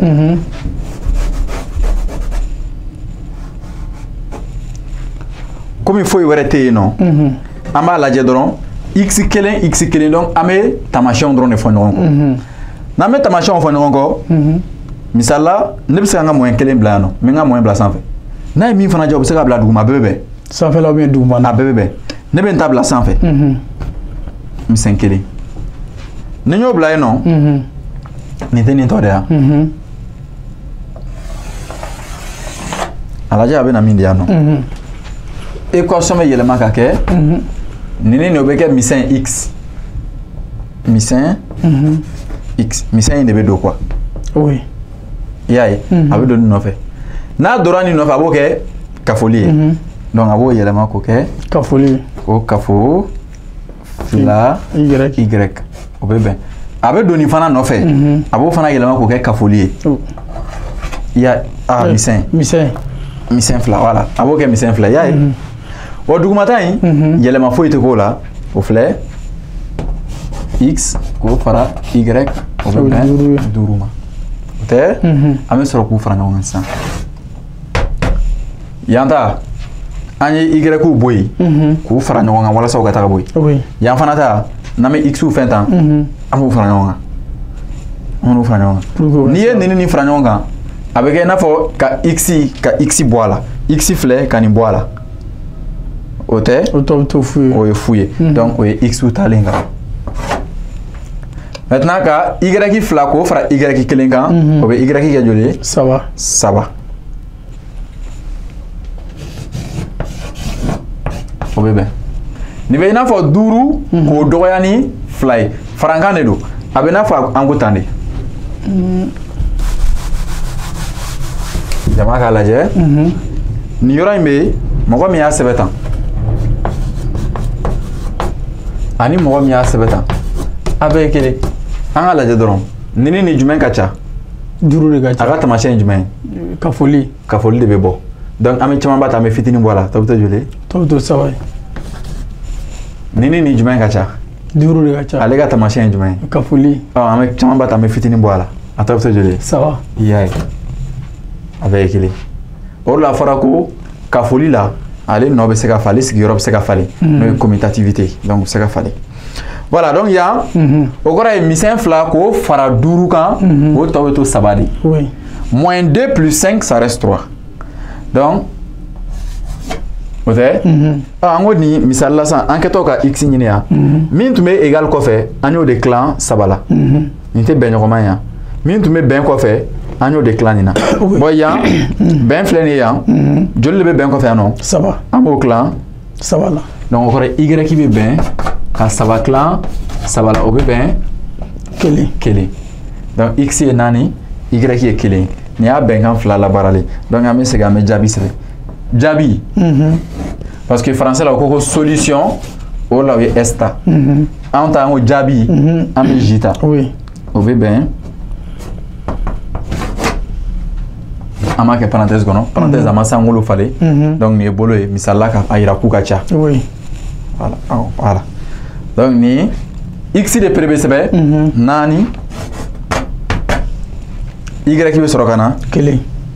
komi foyi wɛrɛ tɛ yen nɔ an b'a lajɛ dɔrɔn x kelen x kelen donc an bɛ taamasiyɛnw dɔrɔn de fɔ ɲɔgɔn kɔ n'an bɛ taamasiyɛnw fɔ ɲɔgɔn kɔ misali la ne bɛ se ka n ka moyen kelen bila yan nɔ n bɛ n ka moyen bila sanfɛ n'a ye min fana diya o bɛ se ka bila duguma a bɛɛ bɛ bɛn sanfɛla ou bien duguma a bɛɛ bɛ bɛn ne bɛ n ta bila sanfɛ misɛn kelen ni n y'o bila yen nɔ nin tɛ nin tɔ de yan a lajɛ a bɛ na min di yan nɔ équation bɛ yɛlɛma ka kɛ nin ni nin o bɛ kɛ misɛn x misɛn x misɛn in de bɛ don quoi oui i y'a ye a bɛ don nin nɔfɛ n'a donna nin nɔfɛ a b'o kɛ kafoli ye donc a b'o yɛlɛma k'o kɛ kafoli ko kafo fila y y o bɛ bɛn a bɛ don nin fana nɔfɛ a b'o fana yɛlɛma k'o kɛ kafoli ye i y'a ah misɛn misɛn misɛn fila voilà a b'o kɛ misɛn fila i y'a ye o dugumata in yɛlɛma foyi tɛ k'o la o filɛ x k'o fara y o bɛ bɛn duuru ma o tɛ an bɛ sɔrɔ k'u fara ɲɔgɔn kan sisan yan ta an ye y bɔ yen k'u fara ɲɔgɔn kan walasa u ka taga bɔ yen yan fana ta n'an bɛ x fɛn tan an b'u fara ɲɔgɔn kan an b'u fara ɲɔgɔn kan n'i ye nin ni nin fara ɲɔgɔn kan a bɛ kɛ i n'a fɔ ka x ka x bɔ a la x filɛ ka nin bɔ a la o tɛ o tɔ bɛ to fu ye o ye fu ye donc o ye x talen kan maintenant ka y fila k'o fara y kelen kan o bɛ y kɛ joli ye saba saba o bɛ bɛn nin bɛ i n'a fɔ duuru k'o dɔgɔya ni fila ye farankan de don a bɛ i n'a fɔ an ko tan de jama k'a lajɛ nin yɔrɔ in bɛ mɔgɔ min y'a sɛbɛn tan ani mɔgɔ min y'a sɛbɛn tan a bɛɛ ye kelen an ka lajɛ dɔrɔn ni ni nin jumɛn ka ca duuru de ka ca a ka taamasiyɛn ye jumɛn ye ka foli ka foli de bɛ bɔ donc an bɛ caman ba ta an bɛ fitinin bɔ a la tɔ bɛ to joli tɔ bɛ to saba ye ni ni nin jumɛn ka ca duuru de ka ca ale ka taamasiyɛn ye jumɛn ye ka foli ɔ an bɛ caman ba ta an bɛ fitinin bɔ a la a tɔ bɛ to joli saba i y'a ye a bɛɛ ye kelen o de la a fɔra ko ka foli la ale nɔ bɛ se ka falen ale sigiyɔrɔ bɛ se ka falen n'o ye commutativité donc bɛ se ka falen voilà donc yan o kɔrɔ ye misɛn fila k'o fara duuru kan o tɔ bɛ to saba de moins deux plus cinq ça reste trois donc o tɛ an ko nin misali la sisan an kɛtɔ ka x ɲini yan min tun bɛ égal kɔfɛ an y'o de tilan saba la nin tɛ bɛn ɲɔgɔnma ye yan min tun bɛ bɛn kɔfɛ an y'o de tilan nin na bon yan bɛn filɛ nin ye yan joli de bɛ bɛn kɔfɛ yan nɔ saba an b'o tilan saba la donc o kɔrɔ y bɛ bɛn ka saba tilan saba la o bɛ bɛn kelen kelen donc x ye naani y ye kelen nin y'a bɛnkan fila labaaralen donc an bɛ segin an bɛ jaabi sɛbɛn jaabi parce que français la o ko ko solution o la o ye s ta an ta an ko jaabi an bɛ j ta o bɛ bɛn an b'a kɛ parenthèse kɔnɔ parenthèse a ma se an k'olu falen donc nin ye bolo ye misali la ka a yira k'u ka ca voilà voilà donc ni x de pere bɛ sɛbɛn naani y bɛ sɔrɔ ka na kelen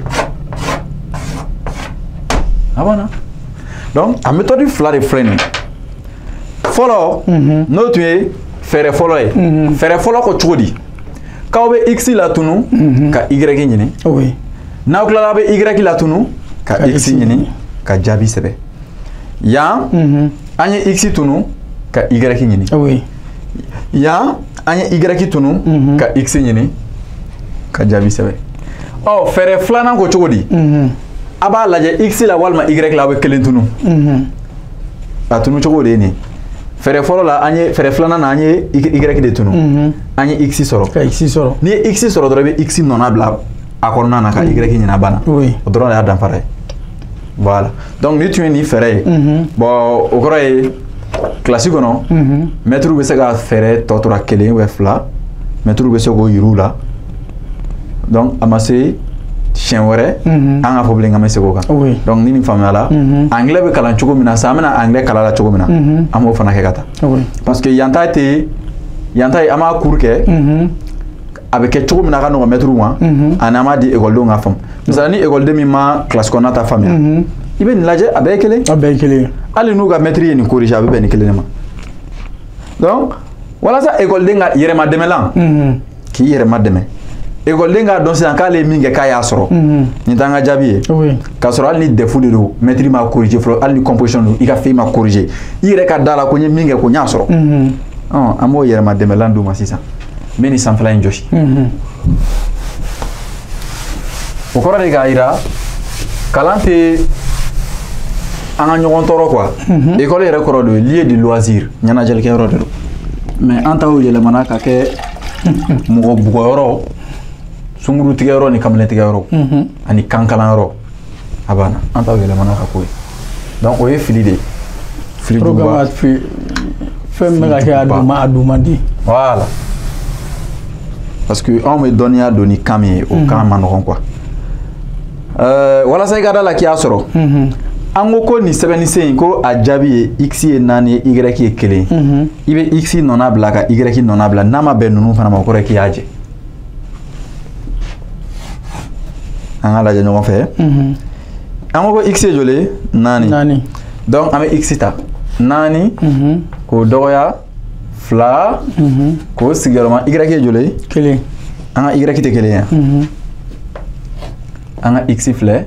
a banna donc a méthode fila de filɛ nin fɔlɔ n'o tun ye fɛɛrɛ fɔlɔ ye fɛɛrɛ fɔlɔ ko cogo di k'aw bɛ x latunu ka y ɲini n'aw tilala aw bɛ y latunu ka x ɲini ka jaabi sɛbɛn yan an ye x tunu ka y ɲini yan an ye y tunu ka x ɲini ka jaabi sɛbɛn ɔ fɛɛrɛ filanan ko cogo di a b'a lajɛ x la walima y la aw bɛ kelen tunu a tunu cogo de ye nin fɛɛrɛ fɔlɔ la an ye fɛɛrɛ filanan na an ye y de tunu an ye x sɔrɔ ka x sɔrɔ n'i ye x sɔrɔ dɔrɔn i bɛ x nɔna bila a kɔnɔna na ka y ɲini a banna o dɔrɔn de y'a danfara ye voilà donc ni tun ye nin fɛɛrɛ ye bon o kɔrɔ ye kilasi kɔnɔ mɛtiriw bɛ se ka fɛɛrɛ tɔ tora kelen ou fila mɛtiriw bɛ se k'o yir'u la donc a ma se siɲɛ wɛrɛ an ka fɔ bilen k'an bɛ segin o kan donc ni nin faamuyala anglais bɛ kalan cogo min na sisan an bɛna anglais kalan la cogo min na an b'o fana kɛ ka taa parce que yan ta tɛ yan ta ye an b'a cours kɛ a bɛ kɛ cogo min na a ka nɔgɔn mɛtiriw ma ani an b'a di ekɔlidenw ka faamu misali ni ekɔliden min ma kilasi kɔnɔna ta faamuya i bɛ nin lajɛ a bɛɛ ye kelen a bɛɛ ye kelen hali n'u ka mɛtiri ye nin corriger a bɛ bɛn nin kelen de ma donc walasa ekɔliden ka yɛrɛmadɛmɛlan k'i yɛrɛmadɛmɛ ekɔliden k'a dɔn sisan k'ale ye min kɛ k'a y'a sɔrɔ nin t'an ka jaabi ye k'a sɔrɔ hali ni defu de don mɛtiri ma corriger fɔlɔ hali ni composition don i ka fɛn ma corriger i yɛrɛ ka da la ko n ye min kɛ ko n y'a sɔrɔ an b'o yɛrɛmadɛmɛlan d'u ma sisan n bɛ nin sanfɛla in jɔsi o kɔrɔ de k'a jira kalan tɛ an ka ɲɔgɔn tɔɔrɔ quoi école yɛrɛ kɔrɔ de lieu de loisir ɲɛnajɛlikɛyɔrɔ de don mais an ta y'o yɛlɛmana ka kɛ mɔgɔ bugɔyɔrɔ sunkuru tigɛyɔrɔ ni kamalen tigɛyɔrɔ ani kan kalanyɔrɔ a banna an ta y'o yɛlɛmana ka k'o ye donc o ye fili de ye fili juguba fɛn min bɛ ka kɛ a dun a dun man di voilà parce que anw bɛ dɔnniya don ni kan min ye o kan ma nɔgɔn quoi walasa i ka da la k'i y'a sɔrɔ an ko ko nin sɛbɛnni in ko a jaabi ye x ye naani ye y ye kelen i bɛ x nɔna bila ka y nɔna bila n'a ma bɛn ninnu fana ma o kɔrɔ ye k'i y'a jɛ an ka lajɛ ɲɔgɔn fɛ an ko ko x ye joli ye naani donc an bɛ x ta naani k'o dɔgɔya fila k'o sigiyɔrɔma y ye joli ye kelen an ka y tɛ kelen ye an ka x filɛ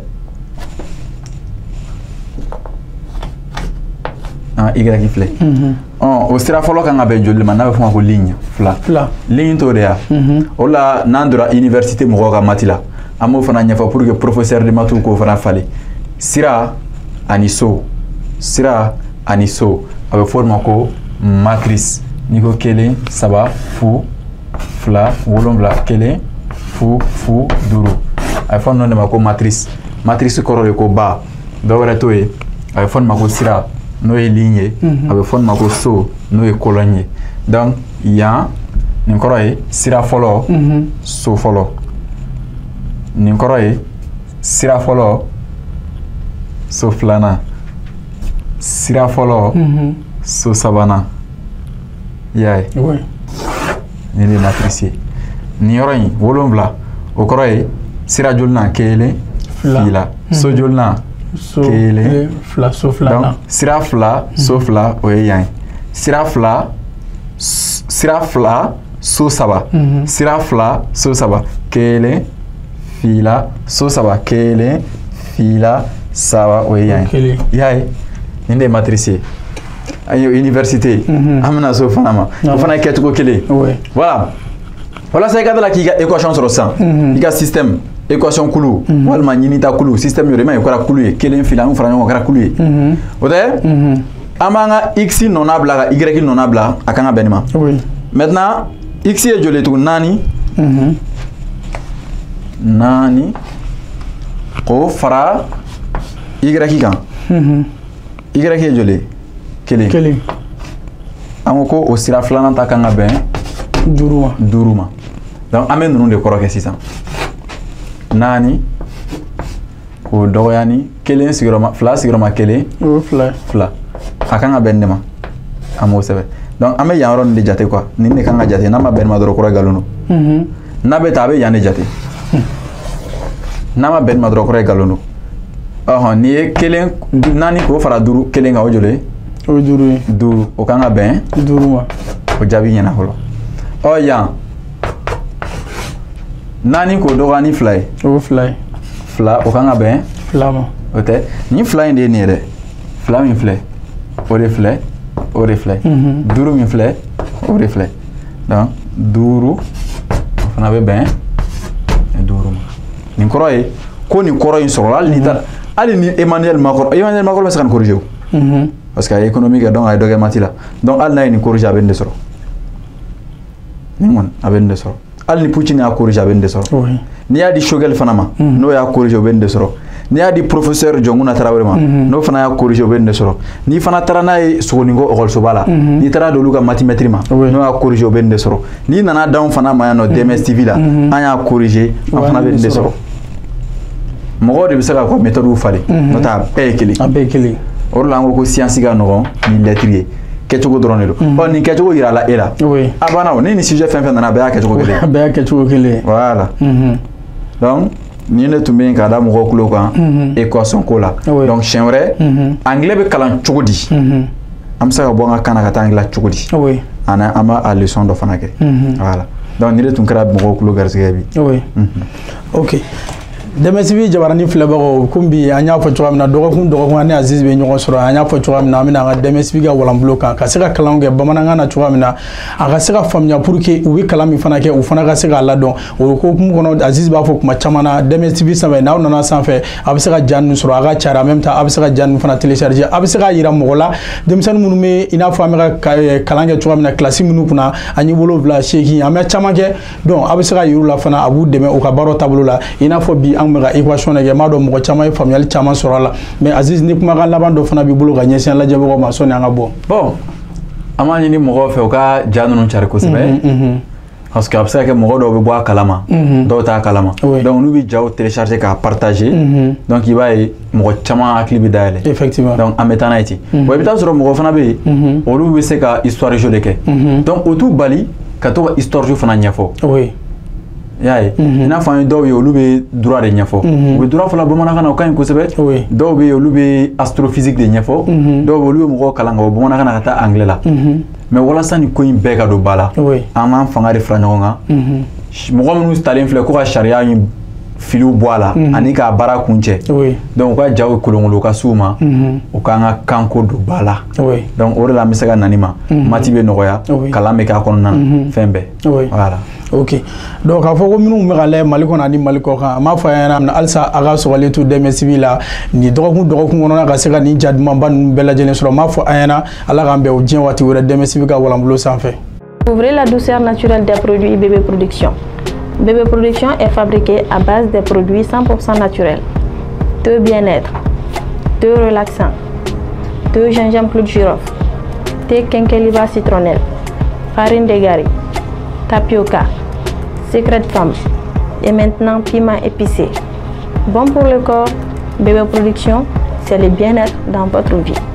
an ka y filɛ o sira fɔlɔ kan ka bɛn joli ma n'a bɛ fɔ ma ko ligne fila ligne t'o de ya o la n'an donna université mɔgɔw ka mati la an b'o fana ɲɛfɔ pour que professeur de maths k'o fana falen sira ani so sira ani so a bɛ fɔ o ma ko matrice n'i ko kelen saba fu fila wolonwula kelen fu fu duuru a bɛ fɔ ninnu de ma ko matrice matrice kɔrɔ de ko ba dɔ wɛrɛ t'o ye a bɛ fɔ nin ma ko sira n'o ye ligne ye a bɛ fɔ nin ma ko so n'o ye colonne ye donc yan nin kɔrɔ ye sira fɔlɔ so fɔlɔ nin kɔrɔ ye sira fɔlɔ so filanan sira fɔlɔ so sabanan i y'a ye nin de ye matrice ye nin yɔrɔ in wolonwula o kɔrɔ ye sira jolinan kelen fila so jolinan kelen fila so filanan donc sira fila so fila o ye yan ye sira fila sira fila so saba sira fila so saba kelen fila so saba kelen fila saba o ye yan ye i y'a ye nin de ye matrice ye an ye université an bɛna so fana ma o fana ye kɛcogo kelen voilà walasa i ka dala k'i ka équation sɔrɔ sisan i ka système équation kulu walima ɲinita kulu système yɔrɔ i ma ye o kɛra kulu ye kelen fila an fara ɲɔgɔn kan o kɛra kulu ye o tɛ an b'an ka x nɔna bila ka y nɔna bila a kan ka bɛn nin ma maintenant x ye joli ye tugun naani naani k'o fara y kan y ye joli ye kelen kelen an ko ko o sira filanan ta kan ka bɛn duuru ma duuru ma donc an bɛ ninnu de kɔrɔ kɛ sisan naani k'o dɔgɔya ni kelen sigiyɔrɔma fila sigiyɔrɔma kelen o ye fila fila a kan ka bɛn nin de ma an b'o sɛbɛn donc an bɛ yan yɔrɔ nin de jate quoi nin de kan ka jate n'a ma bɛn nin ma dɔrɔn kɔrɔ ye nkalon don n'a bɛ ta a bɛ yan de jate n'a ma bɛn nin ma dɔrɔn kɔrɔ ye nkalon don ɔhɔn n'i ye kelen naani k'o fara duuru kelen kan o joli ye o ye duuru ye duuru o kan ka bɛn duuru ma o jaabi ɲɛna fɔlɔ ɔ yan naani k'o dɔgɔya ni fila ye o ye fila ye fila o kan ka bɛn fila ma o tɛ nin fila in de ye nin ye dɛ fila min filɛ o de filɛ o de filɛ duuru min filɛ o de filɛ donc duuru o fana bɛ bɛn duuru ma nin kɔrɔ ye ko nin kɔrɔ in sɔrɔ hali ni ta hali ni Emmanuel Macron Emmanuel Macron bɛ se ka nin corriger o parce que a ye économie kɛ donc a ye dɔ kɛ mati la donc hali n'a ye nin corriger a bɛ nin de sɔrɔ nin kɔni a bɛ nin de sɔrɔ hali ni Poutine y'a corriger a bɛ nin de sɔrɔ n'i y'a di Choguel fana ma n'o y'a corriger o bɛ nin de sɔrɔ n'i y'a di professeur Jɔnkuna Tarawele ma n'o fana y'a corriger o bɛ nin de sɔrɔ n'i fana taara n'a ye Sogoninko école la n'i taara d'olu ka mathimètre ma n'o y'a corriger o bɛ nin de sɔrɔ n'i nana d'anw fana ma yan nɔ D M S T V la an y'a corriger an fana bɛ nin de sɔrɔ mɔgɔw de bɛ se ka ko méthode falen n'o tɛ a bɛɛ ye kelen a bɛɛ ye kelen o de la an ko ko science ka nɔgɔn ni lettre ye kɛcogo dɔrɔn de don ɔ nin kɛcogo yira la e la a banna o ni nin sujet fɛn fɛn nana a bɛɛ y'a kɛcogo kelen a bɛɛ y'a kɛcogo kelen voilà donc nin de tun bɛ yen k'a da mɔgɔw tulo kan équation ko la donc siɲɛ wɛrɛ anglais bɛ kalan cogo di an bɛ se ka bɔ an ka kan na ka taa anglais cogo di ani an b'a a leçon dɔ fana kɛ voilà donc nin de tun kɛra mɔgɔw tulo garisɛgɛ bi ok D M S T V Jabaranin filɛbagaw komi bi an y'a fɔ cogoya min na dɔgɔkun dɔgɔkun an ni Aziz bɛ ɲɔgɔn sɔrɔ an y'a fɔ cogoya min na an bɛna an ka D M S T V ka walanbolo kan ka se ka kalanw kɛ bamanankan na cogoya min na a ka se ka faamuya pour que u bɛ kalan min fana kɛ u fana ka se k'a ladɔn o hokumu kɔnɔ Aziz b'a fɔ kuma caman na D M S T V sanfɛ n'aw nana sanfɛ a bɛ se ka ja ninnu sɔrɔ a ka cari en même temps a bɛ se ka ja ninnu fana télécharger a bɛ se k'a yira mɔgɔ la denmisɛnnin minnu bɛ i n'a fɔ an bɛ ka kalan kɛ cogoya min na kilasi minnu kunna an ye wolonwula seegin an bɛ caman kɛ donc a bɛ se ka yir'u la fana a b'u dɛmɛ u ka baaraw taabolo la i n'a fɔ bi an bɛ ka équation kɛ m'a dɔn mɔgɔ caman ye faamuyali caman sɔrɔ a la mais Aziz ni kumakan laban dɔ fana b'i bolo ka ɲɛsin lajɛbagaw ma sɔnni an ka bɔ bon an b'a ɲini mɔgɔw fɛ u ka ja ninnu cari kosɛbɛ parce que a bɛ se ka kɛ mɔgɔ dɔw bɛ bɔ a kalama dɔw t'a kalama donc n'u bɛ jaw télécharger k'a partager donc i b'a ye mɔgɔ caman hakili bɛ dayɛlɛ effectivement donc an bɛ taa n'a ye ten bon i bɛ taa sɔrɔ mɔgɔ fana bɛ yen olu bɛ se ka histoire jeu de kɛ donc o t'u bali ka to ka histoire jeu fana ɲɛfɔ y'a ye i n'a fɔ an ye dɔw ye olu bɛ droit de ɲɛfɔ u bɛ droit fɔla bamanankan na o ka ɲi kosɛbɛ dɔw bɛ yen olu bɛ astrophysique de ɲɛfɔ dɔw bɛ olu bɛ mɔgɔw kalan ka bɔ bamanankan na ka taa anglais la mais walasa nin ko in bɛɛ ka don ba la an b'an fanga de fara ɲɔgɔn kan mɔgɔ minnu talen filɛ ko ka sariya in filiw bɔ a la ani k'a baara kun cɛ donc u ka jaw kolongolo ka s'u ma u k'an ka kanko don ba la donc o de la an bɛ se ka na ni ma mati bɛ nɔgɔya kalan bɛ k'a kɔnɔna na fɛn bɛɛ voilà. Ok donc k'a fɔ ko minnu bɛ ka lajɛ Mali kɔnɔ ani Mali kɔ kan an b'a fɔ a ɲɛna halisa a ka sɔgɔlen to dɛmɛ civil la nin dɔgɔkun dɔgɔkun kɔnɔna ka se ka nin ja dumanba ninnu bɛɛ lajɛlen sɔrɔ n b'a fɔ a ɲɛna Ala k'an bɛn o diɲɛ waati wɛrɛ dɛmɛ civil ka walanbolo sanfɛ. Ouvrez la douceur naturelle des produits B B Production. B B Production est fabriqué à base des produits cent pour cent naturels. Thé bien-être, thé relaxant, thé gingembre clou de girofle, thé quinqueliba citronnelle, farine d'égari, tapioca, secret femme et maintenant piment épicé. Bon pour le corps, B B Production, c'est le bien-être dans votre vie.